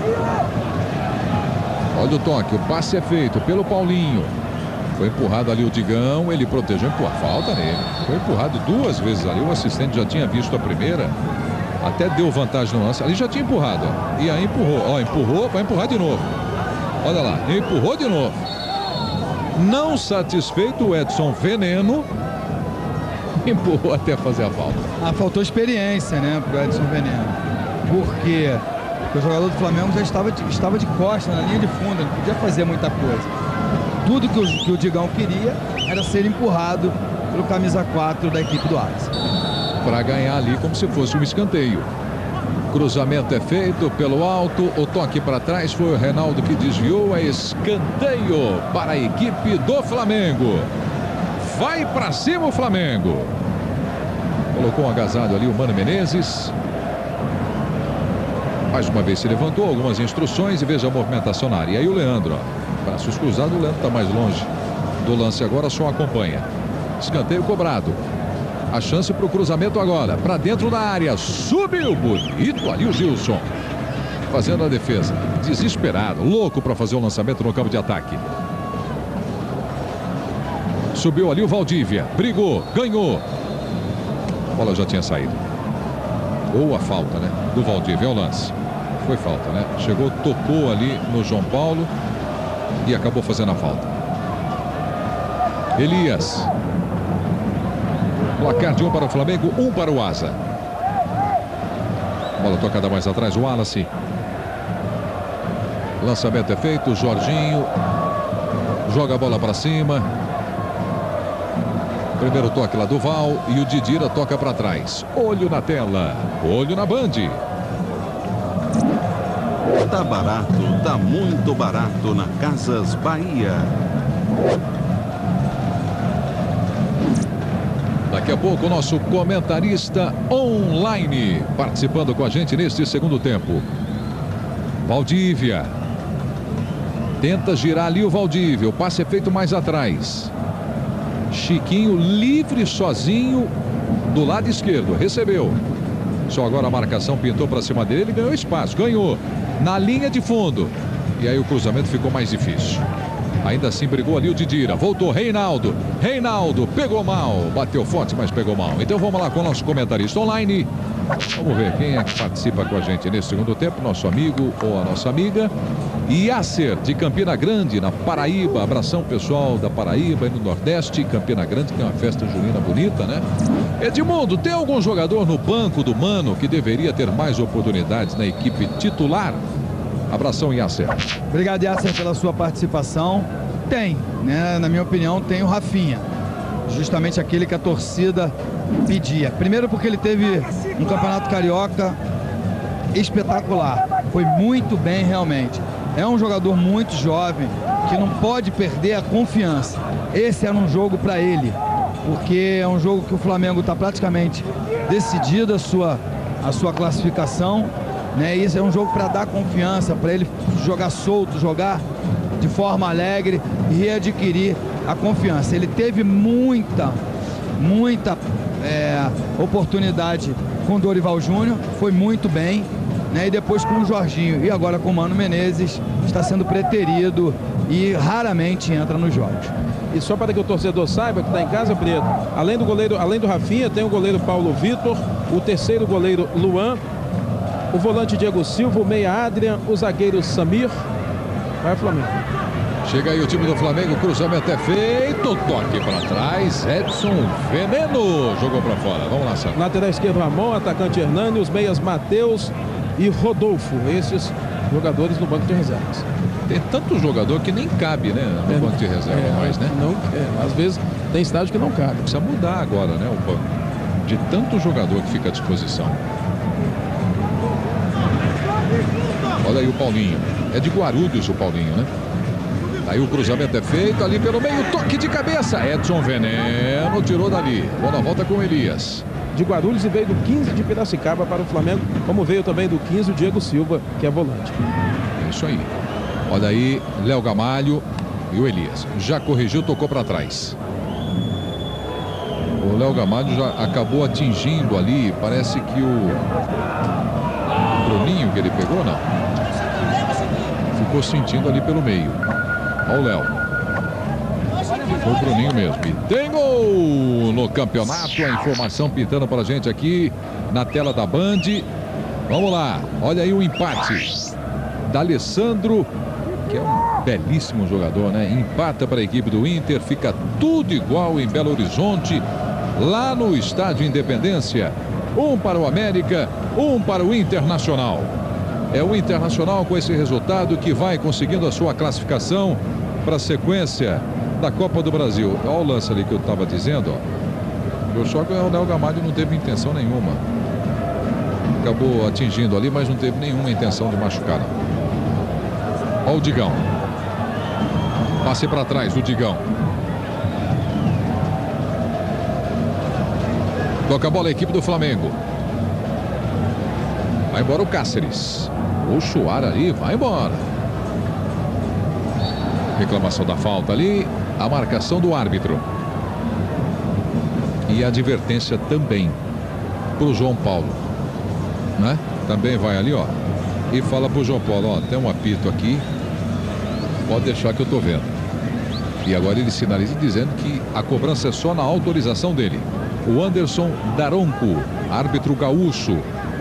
Olha o toque, o passe é feito pelo Paulinho. Foi empurrado ali o Digão, ele protegeu, empurra, falta nele. Foi empurrado duas vezes ali, o assistente já tinha visto a primeira. Até deu vantagem no lance, ali já tinha empurrado. Ó. E aí empurrou, ó, empurrou, vai empurrar de novo. Olha lá, empurrou de novo. Não satisfeito, o Edson Veneno empurrou até fazer a falta. Ah, faltou experiência, né, pro Edson Veneno. Por quê? Porque o jogador do Flamengo já estava de, estava de costas na linha de fundo, não podia fazer muita coisa. Tudo que o, que o Digão queria era ser empurrado pelo camisa quatro da equipe do Asa. Para ganhar ali como se fosse um escanteio. Cruzamento é feito pelo alto, o toque para trás foi o Reinaldo que desviou, é escanteio para a equipe do Flamengo. Vai para cima o Flamengo. Colocou um agasalho ali o Mano Menezes. Mais uma vez se levantou, algumas instruções e veja a movimentação na área. E aí o Leandro, ó, braços cruzados, o Leandro está mais longe do lance agora, só acompanha. Escanteio cobrado. A chance para o cruzamento agora, para dentro da área, subiu, bonito ali o Gilson. Fazendo a defesa, desesperado, louco para fazer o lançamento no campo de ataque. Subiu ali o Valdívia, brigou, ganhou. A bola já tinha saído. Ou a falta, né, do Valdívia, é o lance. Foi falta, né? Chegou, tocou ali no João Paulo e acabou fazendo a falta. Elias. Placar de um para o Flamengo, um para o Asa. Bola tocada mais atrás, o Wallace. Lançamento é feito, Jorginho. Joga a bola para cima. Primeiro toque lá do Val e o Didira toca para trás. Olho na tela, olho na Band. Tá barato, tá muito barato na Casas Bahia. Daqui a pouco o nosso comentarista online participando com a gente neste segundo tempo. Valdívia. Tenta girar ali o Valdívia. O passe é feito mais atrás. Chiquinho livre sozinho do lado esquerdo. Recebeu. Só agora a marcação pintou para cima dele. Ganhou espaço. Ganhou. Na linha de fundo. E aí o cruzamento ficou mais difícil. Ainda assim brigou ali o Didira. Voltou Reinaldo. Reinaldo pegou mal. Bateu forte, mas pegou mal. Então vamos lá com o nosso comentarista online. Vamos ver quem é que participa com a gente nesse segundo tempo. Nosso amigo ou a nossa amiga. Yasser, de Campina Grande, na Paraíba. Abração pessoal da Paraíba e no Nordeste. Campina Grande tem uma festa junina bonita, né? Edmundo, tem algum jogador no banco do Mano que deveria ter mais oportunidades na equipe titular? Abração, Yasser. Obrigado, Yasser, pela sua participação. Tem, né? Na minha opinião, tem o Rafinha. Justamente aquele que a torcida pedia. Primeiro porque ele teve um campeonato carioca espetacular. Foi muito bem, realmente. É um jogador muito jovem que não pode perder a confiança. Esse era um jogo para ele, porque é um jogo que o Flamengo está praticamente decidido a sua, a sua classificação, né? Isso é um jogo para dar confiança, para ele jogar solto, jogar de forma alegre e readquirir a confiança. Ele teve muita, muita é, oportunidade com o Dorival Júnior, foi muito bem, né? E depois com o Jorginho e agora com o Mano Menezes está sendo preterido e raramente entra nos jogos. E só para que o torcedor saiba que está em casa, Preto, além do goleiro, além do Rafinha, tem o goleiro Paulo Vitor, o terceiro goleiro Luan, o volante Diego Silva, o meia Adrian, o zagueiro Samir. Vai Flamengo. Chega aí o time do Flamengo, cruzamento é feito, toque para trás, Edson Veneno jogou para fora. Vamos lá, Sandro. Lateral esquerdo Ramon, atacante Hernani, os meias Matheus e Rodolfo, esses jogadores no banco de reservas. Tem tanto jogador que nem cabe, né, no é, banco de reserva é, mais, né? Não, é, às vezes tem estágio que não cabe. Precisa mudar agora, né, o banco. De tanto jogador que fica à disposição. Olha aí o Paulinho. É de Guarulhos o Paulinho, né? Aí o cruzamento é feito ali pelo meio, toque de cabeça. Edson Veneno tirou dali. Bola volta com o Elias. De Guarulhos e veio do quinze de Piracicaba para o Flamengo, como veio também do quinze o Diego Silva, que é volante. É isso aí. Olha aí, Léo Gamalho e o Elias. Já corrigiu, tocou para trás. O Léo Gamalho já acabou atingindo ali, parece que o Bruninho que ele pegou, não. Ficou sentindo ali pelo meio. Olha o Léo. Foi o Bruninho mesmo. E tem gol no campeonato. A informação pintando para a gente aqui na tela da Band. Vamos lá. Olha aí o empate. D'Alessandro, que é um belíssimo jogador, né? Empata para a equipe do Inter. Fica tudo igual em Belo Horizonte. Lá no Estádio Independência. Um para o América, um para o Internacional. É o Internacional com esse resultado que vai conseguindo a sua classificação para a sequência da Copa do Brasil. Olha o lance ali que eu estava dizendo, ó. Eu só que o Léo Gamalho não teve intenção nenhuma. Acabou atingindo ali, mas não teve nenhuma intenção de machucar, não. Olha o Digão. Passe para trás do Digão. Toca a bola a equipe do Flamengo. Vai embora o Cáceres. O Chuar ali, vai embora. Reclamação da falta ali. A marcação do árbitro. E a advertência também para o João Paulo, né? Também vai ali, ó. E fala para o João Paulo, ó, tem um apito aqui. Pode deixar que eu tô vendo. E agora ele sinaliza dizendo que a cobrança é só na autorização dele. O Anderson Daronco, árbitro gaúcho.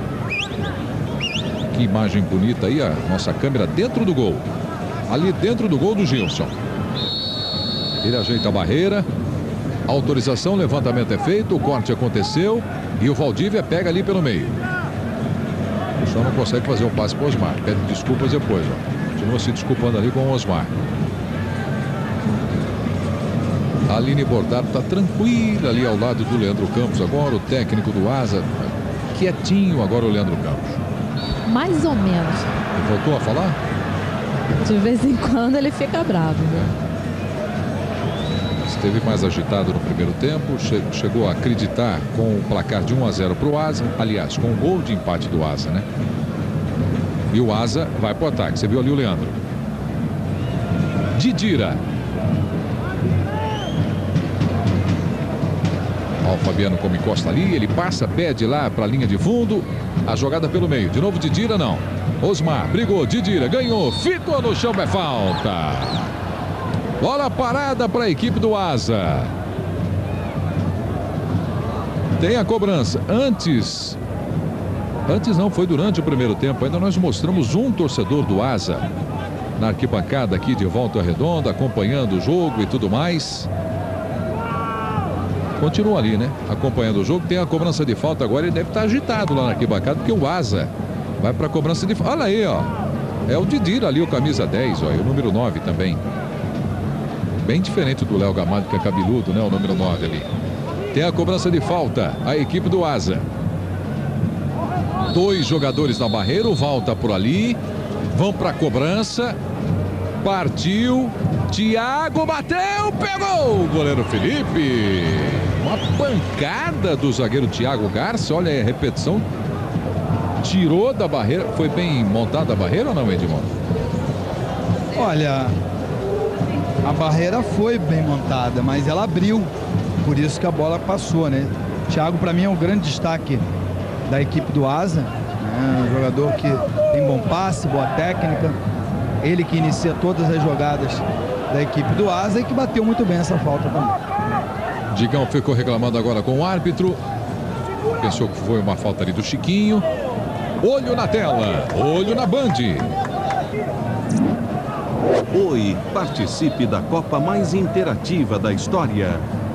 Que imagem bonita aí, a nossa câmera dentro do gol. Ali dentro do gol do Gilson. Ele ajeita a barreira. Autorização, levantamento é feito, o corte aconteceu. E o Valdívia pega ali pelo meio. O Chão não consegue fazer um passe para o Osmar. Pede desculpas depois, ó. Continua se desculpando ali com o Osmar. A Aline Bordado está tranquila ali ao lado do Leandro Campos agora, o técnico do Asa. Quietinho agora o Leandro Campos. Mais ou menos. Ele voltou a falar? De vez em quando ele fica bravo. É. Esteve mais agitado no primeiro tempo, che chegou a acreditar com o placar de um a zero para o Asa, aliás, com o gol de empate do Asa, né? E o Asa vai para o ataque, você viu ali o Leandro. Didira. Ó, o Fabiano como encosta ali, ele passa, pede lá para a linha de fundo, a jogada pelo meio, de novo Didira não. Osmar brigou, Didira ganhou, ficou no chão, é falta. Bola parada para a equipe do Asa. Tem a cobrança. Antes, antes não, foi durante o primeiro tempo. Ainda nós mostramos um torcedor do Asa na arquibancada aqui de Volta Redonda, acompanhando o jogo e tudo mais. Continua ali, né? Acompanhando o jogo. Tem a cobrança de falta agora. Ele deve estar agitado lá na arquibancada, porque o Asa vai para a cobrança de falta. Olha aí, ó. É o Didira ali, o camisa dez, ó. E o número nove também. Bem diferente do Léo Gamalho, que é cabeludo, né? O número nove ali. Tem a cobrança de falta, a equipe do Asa. Dois jogadores na barreira, volta por ali. Vão para a cobrança. Partiu. Thiago bateu, pegou o goleiro Felipe. Uma pancada do zagueiro Thiago Garça. Olha aí a repetição. Tirou da barreira. Foi bem montada a barreira ou não, Edmundo? Olha, a barreira foi bem montada, mas ela abriu. Por isso que a bola passou, né? Thiago, para mim, é um grande destaque da equipe do Asa. É um jogador que tem bom passe, boa técnica. Ele que inicia todas as jogadas da equipe do Asa e que bateu muito bem essa falta também. Digão ficou reclamando agora com o árbitro. Pensou que foi uma falta ali do Chiquinho. Olho na tela, olho na Band. Oi, participe da Copa mais interativa da história.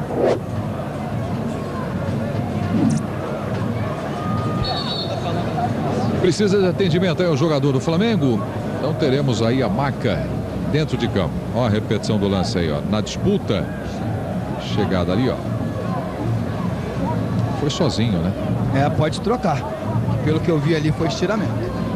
Precisa de atendimento aí ao jogador do Flamengo? Então teremos aí a Maca dentro de campo. Ó a repetição do lance aí, ó. Na disputa. Chegada ali, ó. Foi sozinho, né? É, pode trocar. Pelo que eu vi ali foi estiramento.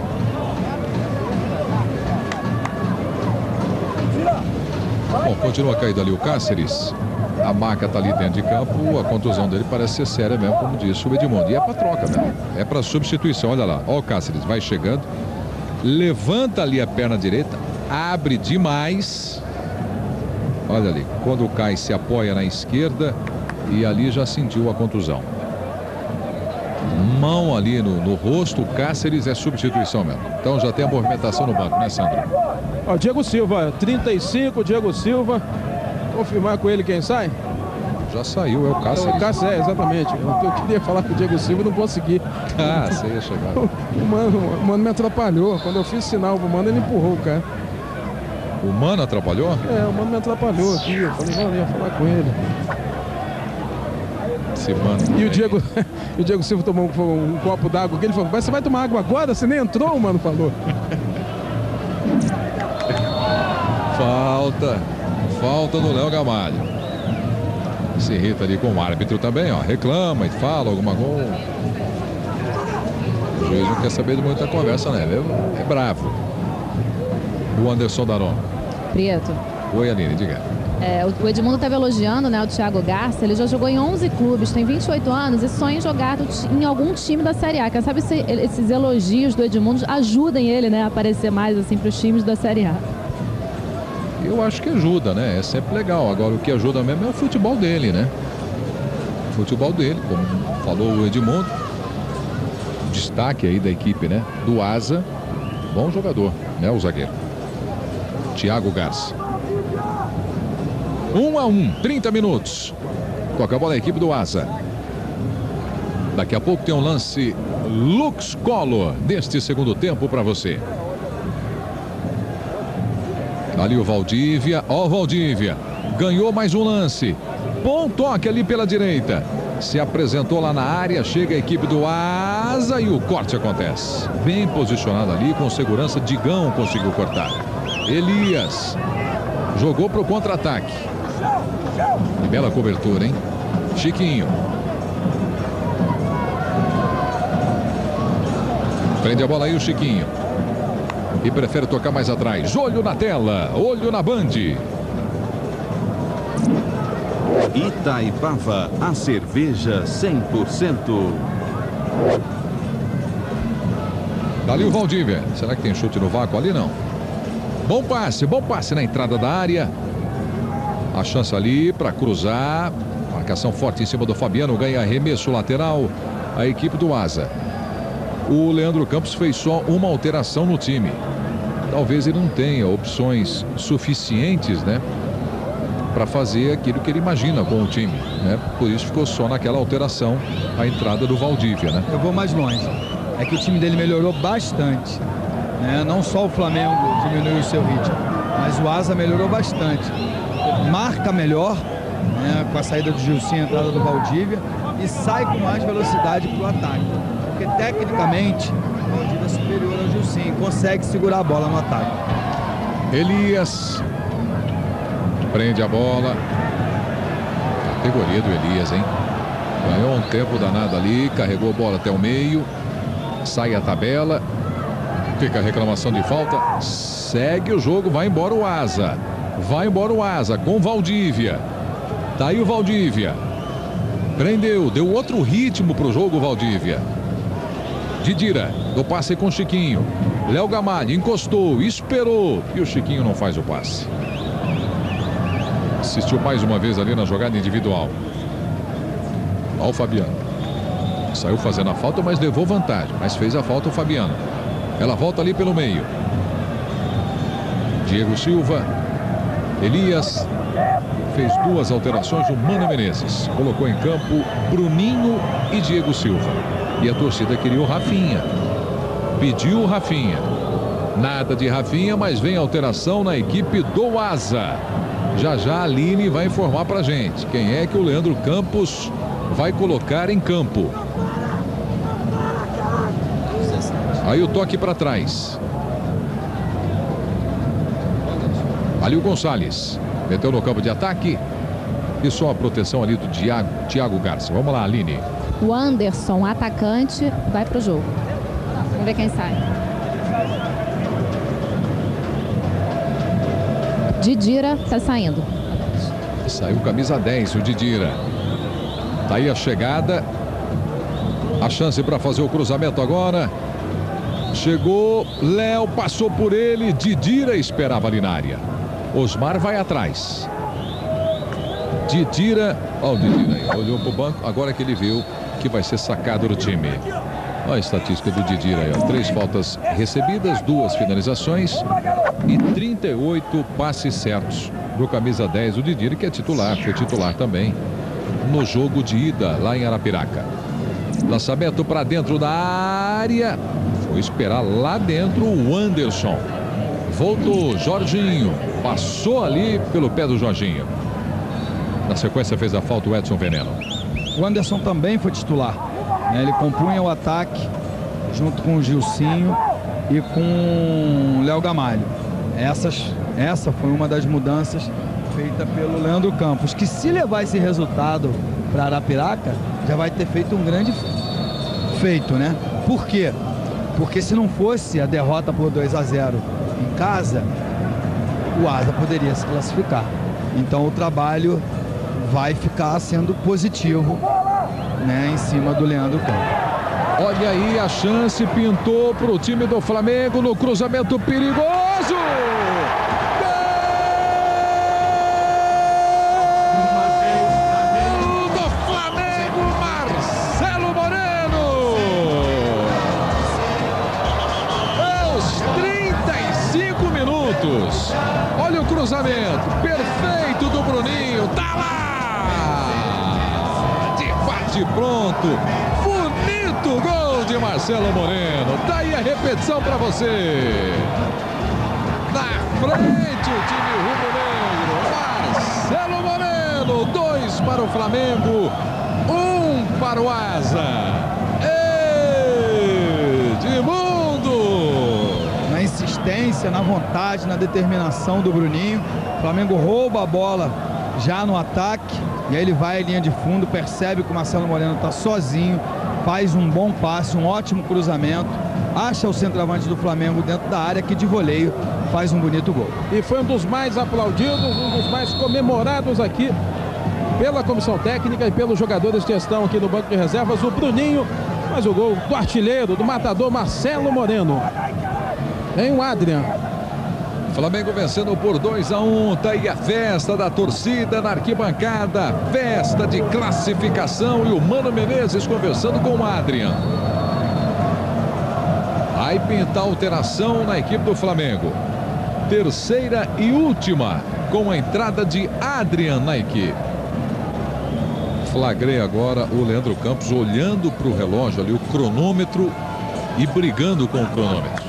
Bom, continua caído ali o Cáceres. A Maca tá ali dentro de campo. A contusão dele parece ser séria mesmo, como disse o Edmundo. E é pra troca mesmo. É pra substituição. Olha lá. Ó o Cáceres. Vai chegando. Levanta ali a perna direita. Abre demais. Olha ali. Quando cai, se apoia na esquerda. E ali já sentiu a contusão. Mão ali no, no rosto. O Cáceres é substituição mesmo. Então já tem a movimentação no banco, né, Sandro? Ó, Diego Silva, trinta e cinco, Diego Silva. Confirmar com ele quem sai? Já saiu, é o Cáceres. O Cáceres, é, exatamente. Eu, eu queria falar com o Diego Silva e não consegui. Ah, você ia chegar. O mano, o mano me atrapalhou. Quando eu fiz sinal pro mano, ele empurrou o cara. O mano atrapalhou? É, o mano me atrapalhou aqui. Eu falei, não, eu ia falar com ele. Esse mano. E o Diego, o Diego Silva tomou um, um copo d'água aqui. Ele falou, mas você vai tomar água agora? Você nem entrou, o mano falou. Falta. Falta do Léo Gamalho. Se irrita ali com o árbitro também, ó. Reclama e fala alguma coisa. O juiz não quer saber de muita conversa, né? É bravo. O Anderson Daron. Prieto. Oi, Aline, diga. É, o Edmundo estava elogiando, né, o Thiago Garça. Ele já jogou em onze clubes, tem vinte e oito anos e sonha em jogar em algum time da Série A. Quem sabe se esses elogios do Edmundo ajudem ele, né, a aparecer mais assim para os times da Série A. Eu acho que ajuda, né? É sempre legal. Agora o que ajuda mesmo é o futebol dele, né? O futebol dele, como falou o Edmundo. Destaque aí da equipe, né? Do Asa. Bom jogador, né? O zagueiro. Thiago Garça. Um a um, trinta minutos. Toca a bola a equipe do Asa. Daqui a pouco tem um lance Lux Collor deste segundo tempo para você. Ali o Valdívia, ó o Valdívia, ganhou mais um lance, bom toque ali pela direita, se apresentou lá na área, chega a equipe do Asa e o corte acontece, bem posicionado ali, com segurança, Digão conseguiu cortar, Elias, jogou para o contra-ataque, bela cobertura, hein, Chiquinho, prende a bola aí o Chiquinho. E prefere tocar mais atrás. Olho na tela, olho na Band. Itaipava, a cerveja cem por cento. Dali o Valdívia. Será que tem chute no vácuo ali? Não. Bom passe, bom passe na entrada da área. A chance ali para cruzar. Marcação forte em cima do Fabiano. Ganha arremesso lateral. A equipe do Asa. O Leandro Campos fez só uma alteração no time. Talvez ele não tenha opções suficientes, né, para fazer aquilo que ele imagina com o time, né? Por isso ficou só naquela alteração a entrada do Valdívia, né? Eu vou mais longe. É que o time dele melhorou bastante, né? Não só o Flamengo diminuiu o seu ritmo, mas o Asa melhorou bastante. Marca melhor, né? Com a saída do Gilson e a entrada do Valdívia, e sai com mais velocidade para o ataque. Porque tecnicamente o Valdívia é superior ao Gilson, consegue segurar a bola no ataque. Elias prende a bola. Categoria do Elias, hein? Ganhou um tempo danado ali, carregou a bola até o meio. Sai a tabela. Fica a reclamação de falta. Segue o jogo, vai embora o Asa. Vai embora o Asa com Valdívia. Tá aí o Valdívia. Prendeu, deu outro ritmo pro jogo, Valdívia. Didira, do passe com o Chiquinho. Léo Gamalho encostou, esperou. E o Chiquinho não faz o passe. Assistiu mais uma vez ali na jogada individual. Olha o Fabiano. Saiu fazendo a falta, mas levou vantagem. Mas fez a falta o Fabiano. Ela volta ali pelo meio. Diego Silva. Elias. Fez duas alterações o Mano Menezes. Colocou em campo Bruninho e Diego Silva. E a torcida queria o Rafinha. Pediu o Rafinha. Nada de Rafinha, mas vem alteração na equipe do Asa. Já já a Aline vai informar pra gente quem é que o Leandro Campos vai colocar em campo. Aí o toque para trás. Ali o Gonçalves. Meteu no campo de ataque. E só a proteção ali do Thiago, Thiago Garcia. Vamos lá, Aline. O Anderson, atacante, vai pro jogo. Vamos ver quem sai. Didira tá saindo. Saiu camisa dez, o Didira. Tá aí a chegada. A chance para fazer o cruzamento agora. Chegou, Léo passou por ele, Didira esperava ali na área. Osmar vai atrás. Didira, olha o Didira aí, olhou pro banco, agora que ele viu que vai ser sacado do time. Olha a estatística do Didira aí, ó. Três faltas recebidas, duas finalizações e trinta e oito passes certos do camisa dez, o Didira, que é titular, foi titular também no jogo de ida lá em Arapiraca. Lançamento para dentro da área. Foi esperar lá dentro o Anderson. Voltou Jorginho. Passou ali pelo pé do Jorginho. Na sequência fez a falta o Edson Veneno. O Anderson também foi titular, né? Ele compunha o ataque junto com o Gilcinho e com o Léo Gamalho. Essas, essa foi uma das mudanças feita pelo Leandro Campos, que se levar esse resultado para Arapiraca, já vai ter feito um grande feito, né? Por quê? Porque se não fosse a derrota por dois a zero em casa, o Asa poderia se classificar. Então o trabalho vai ficar sendo positivo, né, em cima do Leandro Campos. Olha aí a chance, pintou para o time do Flamengo no cruzamento perigoso. Gol do Flamengo, Marcelo Moreno. Aos trinta e cinco minutos. Olha o cruzamento perfeito do Bruninho. Tá lá. De bate pronto. Bonito gol de Marcelo Moreno. Tá aí a repetição para você. Na frente o time rubro-negro. Marcelo Moreno. Dois para o Flamengo. Um para o Asa. Edmundo. Na insistência, na vontade, na determinação do Bruninho. O Flamengo rouba a bola já no ataque. E aí ele vai à linha de fundo, percebe que o Marcelo Moreno está sozinho, faz um bom passe, um ótimo cruzamento, acha o centroavante do Flamengo dentro da área, que de voleio faz um bonito gol. E foi um dos mais aplaudidos, um dos mais comemorados aqui pela comissão técnica e pelos jogadores que estão aqui no banco de reservas, o Bruninho, faz o gol do artilheiro, do matador Marcelo Moreno. Em o Adrian. Flamengo vencendo por dois a um, tá aí a festa da torcida na arquibancada, festa de classificação e o Mano Menezes conversando com o Adrian. Vai pintar alteração na equipe do Flamengo. Terceira e última com a entrada de Adrian na equipe. Flagrei agora o Leandro Campos olhando para o relógio ali, o cronômetro, e brigando com o cronômetro.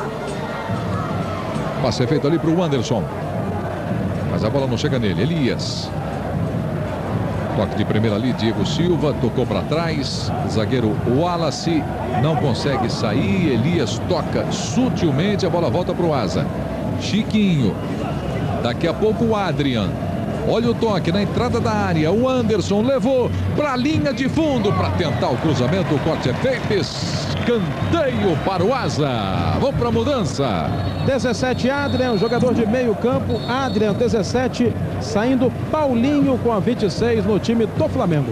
Passe feito ali para o Anderson. Mas a bola não chega nele. Elias. Toque de primeira ali, Diego Silva. Tocou para trás. Zagueiro Wallace não consegue sair. Elias toca sutilmente. A bola volta para o Asa. Chiquinho. Daqui a pouco o Adrian. Olha o toque na entrada da área. O Anderson levou para a linha de fundo para tentar o cruzamento. O corte é feito. Escanteio para o Asa. Vamos para a mudança. dezessete, Adrian, jogador de meio campo. Adrian, dezessete, saindo Paulinho com a vinte e seis no time do Flamengo.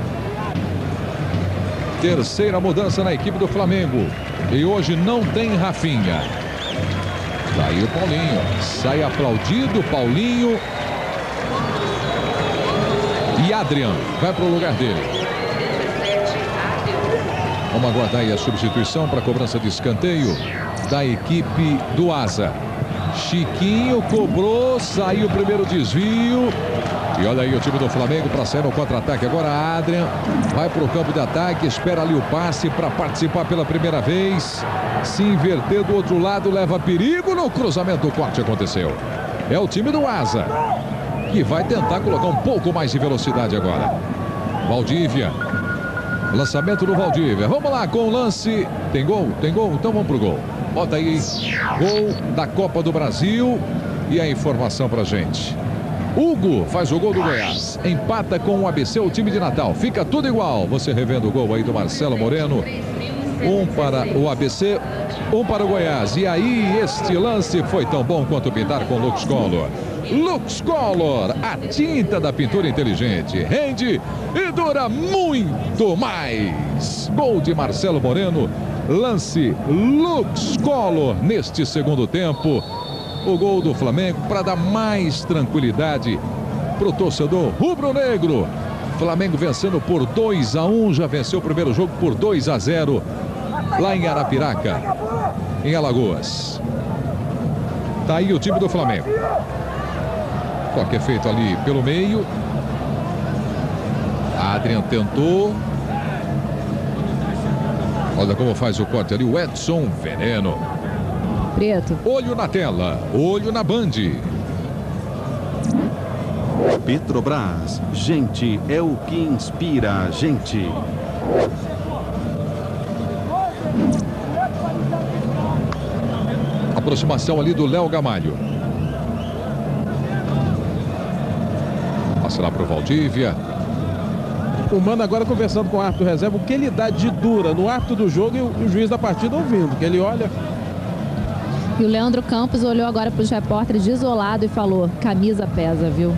Terceira mudança na equipe do Flamengo. E hoje não tem Rafinha. Daí o Paulinho. Sai aplaudido, Paulinho. E Adrian vai para o lugar dele. Vamos aguardar aí a substituição para a cobrança de escanteio da equipe do Asa. Chiquinho cobrou, saiu o primeiro desvio. E olha aí o time do Flamengo para sair no contra-ataque. Agora Adrian vai para o campo de ataque, espera ali o passe para participar pela primeira vez. Se inverter do outro lado, leva perigo no cruzamento. O corte aconteceu. É o time do Asa que vai tentar colocar um pouco mais de velocidade agora. Valdívia. Lançamento do Valdívia. Vamos lá com o lance. Tem gol? Tem gol? Então vamos pro gol. Bota aí. Gol da Copa do Brasil. E a informação pra gente. Hugo faz o gol do Goiás. Empata com o A B C, o time de Natal. Fica tudo igual. Você revendo o gol aí do Marcelo Moreno. Um para o A B C, um para o Goiás. E aí este lance foi tão bom quanto pintar com Lux Color. Lux Color, a tinta da pintura inteligente. Rende e dura muito mais. Gol de Marcelo Moreno. Lance Lux Color neste segundo tempo. O gol do Flamengo para dar mais tranquilidade para o torcedor rubro-negro. Flamengo vencendo por dois a um. Já venceu o primeiro jogo por dois a zero. Lá em Arapiraca, em Alagoas. Tá aí o time do Flamengo. Toque é feito ali pelo meio. Adrian tentou. Olha como faz o corte ali o Edson Veneno. Preto. Olho na tela, olho na Band. Petrobras, gente é o que inspira a gente. Aproximação ali do Léo Gamalho. Passa lá para o Valdívia. O Mano agora conversando com o árbitro reserva, o que ele dá de dura no árbitro do jogo e o, o juiz da partida ouvindo, que ele olha. E o Leandro Campos olhou agora para os repórteres de isolado e falou: camisa pesa, viu?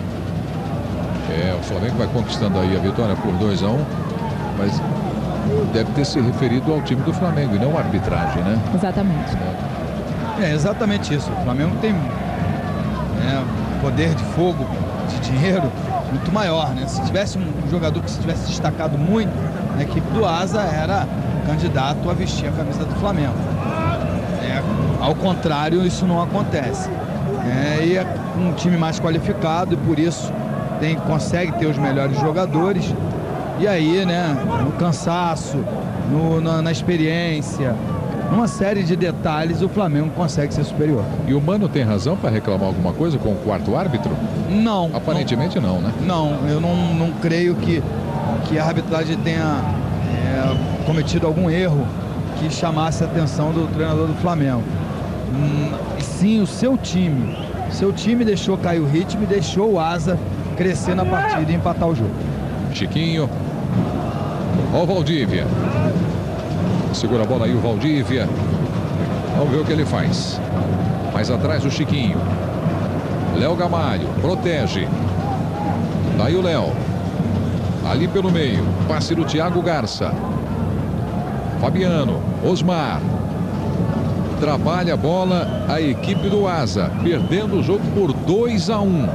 É, o Flamengo vai conquistando aí a vitória por dois a um, mas deve ter se referido ao time do Flamengo e não à arbitragem, né? Exatamente. É exatamente isso. O Flamengo tem né, poder de fogo, de dinheiro muito maior, né? Se tivesse um jogador que se tivesse destacado muito na equipe do Asa, era candidato a vestir a camisa do Flamengo. É, ao contrário, isso não acontece. É, e é um time mais qualificado e por isso tem, consegue ter os melhores jogadores. E aí, né, no cansaço, no, na, na experiência, numa série de detalhes, o Flamengo consegue ser superior. E o Mano tem razão para reclamar alguma coisa com o quarto árbitro? Não. Aparentemente não, não, né? Não, eu não, não creio que, que a arbitragem tenha é, cometido algum erro que chamasse a atenção do treinador do Flamengo. Hum, sim, o seu time. Seu time deixou cair o ritmo e deixou o Asa crescer na partida e empatar o jogo. Chiquinho. Ó o Valdívia. Segura a bola aí o Valdívia. Vamos ver o que ele faz. Mais atrás o Chiquinho. Léo Gamalho. Protege. Daí o Léo. Ali pelo meio. Passe do Thiago Garça. Fabiano. Osmar. Trabalha a bola a equipe do Asa. Perdendo o jogo por dois a um.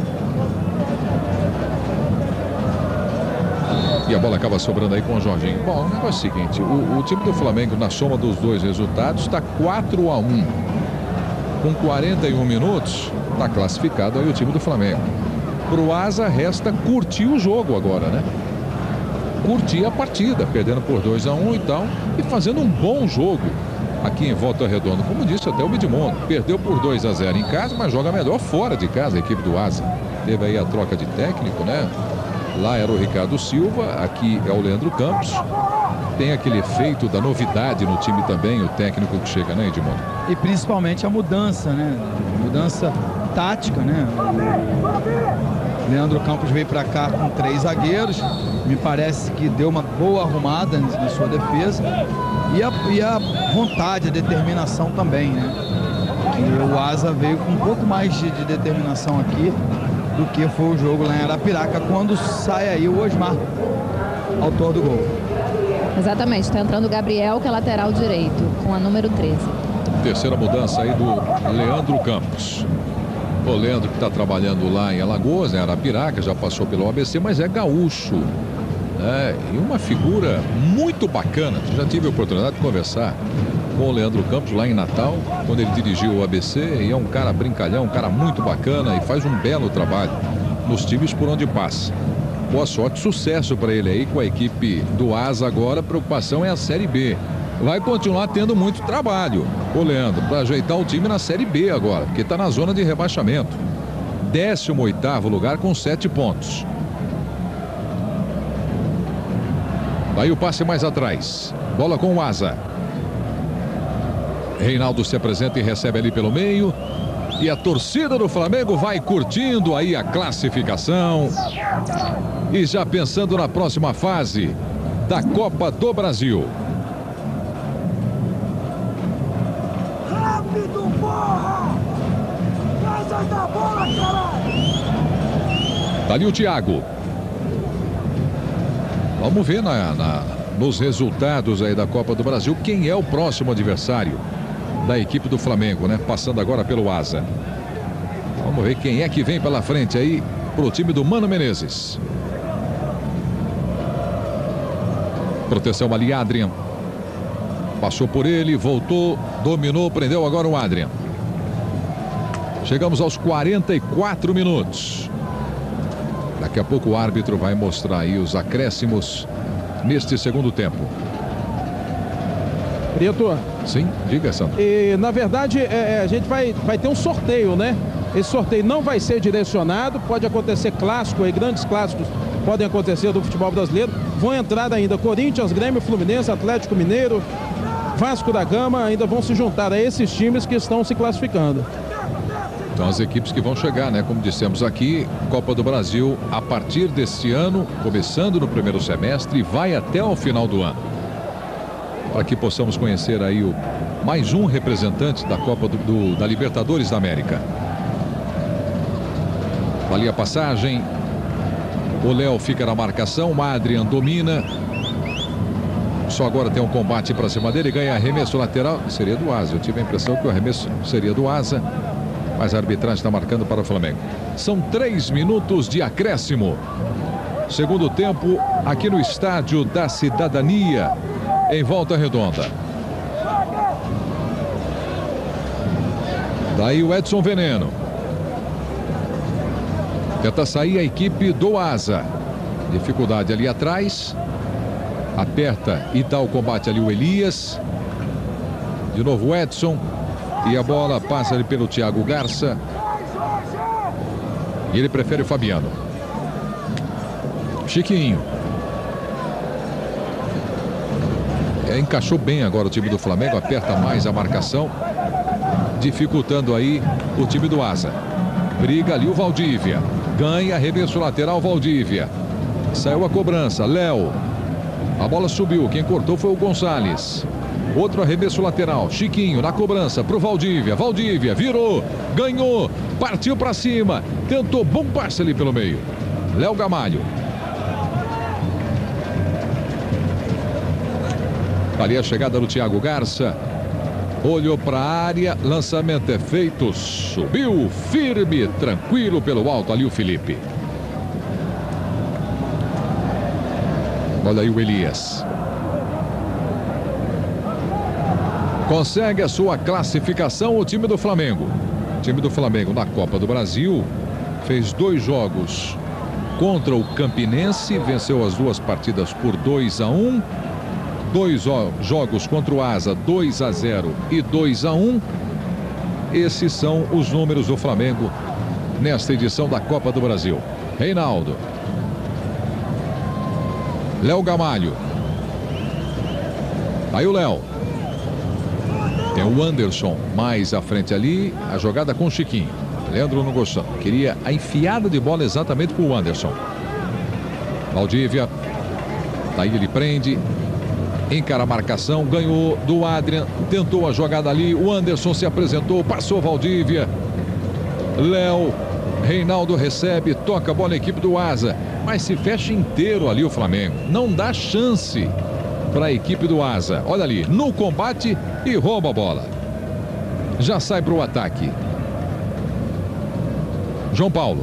E a bola acaba sobrando aí com o Jorginho. Bom, o negócio é o seguinte, o, o time do Flamengo, na soma dos dois resultados, está quatro a um. Com quarenta e um minutos, Está classificado aí o time do Flamengo. Pro Asa resta curtir o jogo agora, né? Curtir a partida, perdendo por dois a um e tal, e fazendo um bom jogo aqui em Volta Redonda. Como disse até o Midmundo, perdeu por dois a zero em casa, mas joga melhor fora de casa a equipe do Asa. Teve aí a troca de técnico, né? Lá era o Ricardo Silva, aqui é o Leandro Campos. Tem aquele efeito da novidade no time também, o técnico que chega, né, Edmundo? E principalmente a mudança, né? Mudança tática, né? O Leandro Campos veio para cá com três zagueiros. Me parece que deu uma boa arrumada na sua defesa. E a, e a vontade, a determinação também, né? E o Asa veio com um pouco mais de, de determinação aqui do que foi o jogo lá em Arapiraca, quando sai aí o Osmar, autor do gol. Exatamente, está entrando o Gabriel, que é lateral direito, com a número treze. Terceira mudança aí do Leandro Campos. O Leandro que está trabalhando lá em Alagoas, em Arapiraca, já passou pelo A B C, mas é gaúcho, né? E uma figura muito bacana. Já tive a oportunidade de conversar com o Leandro Campos lá em Natal, quando ele dirigiu o A B C, e é um cara brincalhão, um cara muito bacana e faz um belo trabalho nos times por onde passa. Boa sorte, sucesso para ele aí com a equipe do Asa agora. A preocupação é a Série B. Vai continuar tendo muito trabalho, o Leandro, para ajeitar o time na Série B agora, porque está na zona de rebaixamento. décimo oitavo lugar com sete pontos. Daí o passe mais atrás. Bola com o Asa. Reinaldo se apresenta e recebe ali pelo meio. E a torcida do Flamengo vai curtindo aí a classificação. E já pensando na próxima fase da Copa do Brasil. Rápido, porra! Casa da bola, caralho! Tá ali o Thiago. Vamos ver na, na, nos resultados aí da Copa do Brasil quem é o próximo adversário da equipe do Flamengo, né? Passando agora pelo Asa. Vamos ver quem é que vem pela frente aí pro time do Mano Menezes. Proteção ali, Adrian. Passou por ele, voltou, dominou, prendeu agora o Adrian. Chegamos aos quarenta e quatro minutos. Daqui a pouco o árbitro vai mostrar aí os acréscimos neste segundo tempo. Prieto. Sim, diga, Sandro. E na verdade é, a gente vai, vai ter um sorteio, né? Esse sorteio não vai ser direcionado, pode acontecer clássico aí, grandes clássicos podem acontecer do futebol brasileiro. Vão entrar ainda Corinthians, Grêmio, Fluminense, Atlético Mineiro, Vasco da Gama, ainda vão se juntar a esses times que estão se classificando. Então as equipes que vão chegar, né? Como dissemos aqui, Copa do Brasil a partir deste ano, começando no primeiro semestre, vai até o final do ano. Para que possamos conhecer aí o mais um representante da Copa do, do, da Libertadores da América. Ali a passagem. O Léo fica na marcação, o Adrian domina. Só agora tem um combate para cima dele, ganha arremesso lateral. Seria do Asa, eu tive a impressão que o arremesso seria do Asa. Mas a arbitragem está marcando para o Flamengo. São três minutos de acréscimo. Segundo tempo aqui no Estádio da Cidadania, em Volta Redonda. Daí o Edson Veneno. Tenta sair a equipe do Asa. Dificuldade ali atrás. Aperta e dá o combate ali o Elias. De novo o Edson. E a bola passa ali pelo Thiago Garça. E ele prefere o Fabiano. Chiquinho. É, encaixou bem agora o time do Flamengo. Aperta mais a marcação. Dificultando aí o time do Asa. Briga ali o Valdívia. Ganha arremesso lateral Valdívia. Saiu a cobrança. Léo. A bola subiu. Quem cortou foi o Gonçalves. Outro arremesso lateral. Chiquinho na cobrança pro Valdívia. Valdívia virou. Ganhou. Partiu para cima. Tentou bom passe ali pelo meio. Léo Gamalho. Ali a chegada do Thiago Garça. Olhou para a área, lançamento é feito, subiu firme, tranquilo pelo alto ali o Felipe. Olha aí o Elias. Consegue a sua classificação o time do Flamengo. O time do Flamengo na Copa do Brasil fez dois jogos contra o Campinense, venceu as duas partidas por dois a um. Dois jogos contra o Asa, dois a zero e dois a um. Esses são os números do Flamengo nesta edição da Copa do Brasil. Reinaldo. Léo Gamalho. Aí o Léo. Tem o Anderson mais à frente ali. A jogada com o Chiquinho. Leandro não gostou. Queria a enfiada de bola exatamente para o Anderson. Valdívia. Daí ele prende. Encara a marcação. Ganhou do Adrian. Tentou a jogada ali. O Anderson se apresentou. Passou Valdívia. Léo. Reinaldo recebe. Toca a bola na equipe do Asa. Mas se fecha inteiro ali o Flamengo. Não dá chance para a equipe do Asa. Olha ali. No combate e rouba a bola. Já sai para o ataque. João Paulo.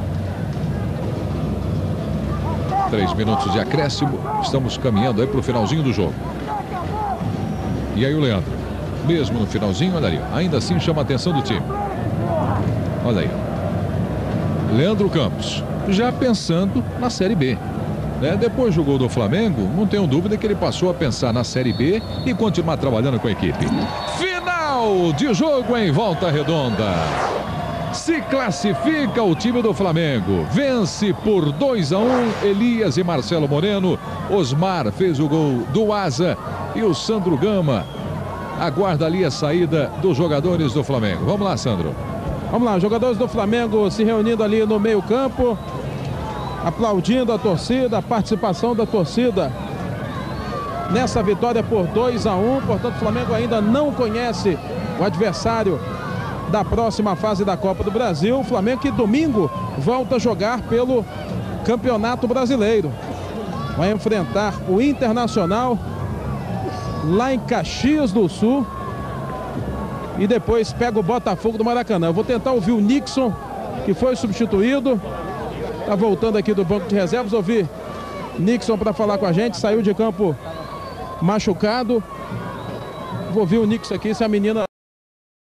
Três minutos de acréscimo. Estamos caminhando aí para o finalzinho do jogo. E aí o Leandro. Mesmo no finalzinho, olha ali. Ainda assim chama a atenção do time. Olha aí. Leandro Campos. Já pensando na Série B. Né? Depois do gol do Flamengo, não tenho dúvida que ele passou a pensar na Série B e continuar trabalhando com a equipe. Final de jogo em Volta Redonda. Se classifica o time do Flamengo. Vence por dois a um. Elias e Marcelo Moreno. Osmar fez o gol do Asa. E o Sandro Gama aguarda ali a saída dos jogadores do Flamengo. Vamos lá, Sandro. Vamos lá, jogadores do Flamengo se reunindo ali no meio campo. Aplaudindo a torcida, a participação da torcida nessa vitória por dois a um. Portanto, o Flamengo ainda não conhece o adversário da próxima fase da Copa do Brasil. O Flamengo que domingo volta a jogar pelo Campeonato Brasileiro. Vai enfrentar o Internacional lá em Caxias do Sul. E depois pega o Botafogo do Maracanã. Eu vou tentar ouvir o Nixon, que foi substituído. Tá voltando aqui do banco de reservas. Ouvir Nixon para falar com a gente. Saiu de campo machucado. Vou ouvir o Nixon aqui, se a menina...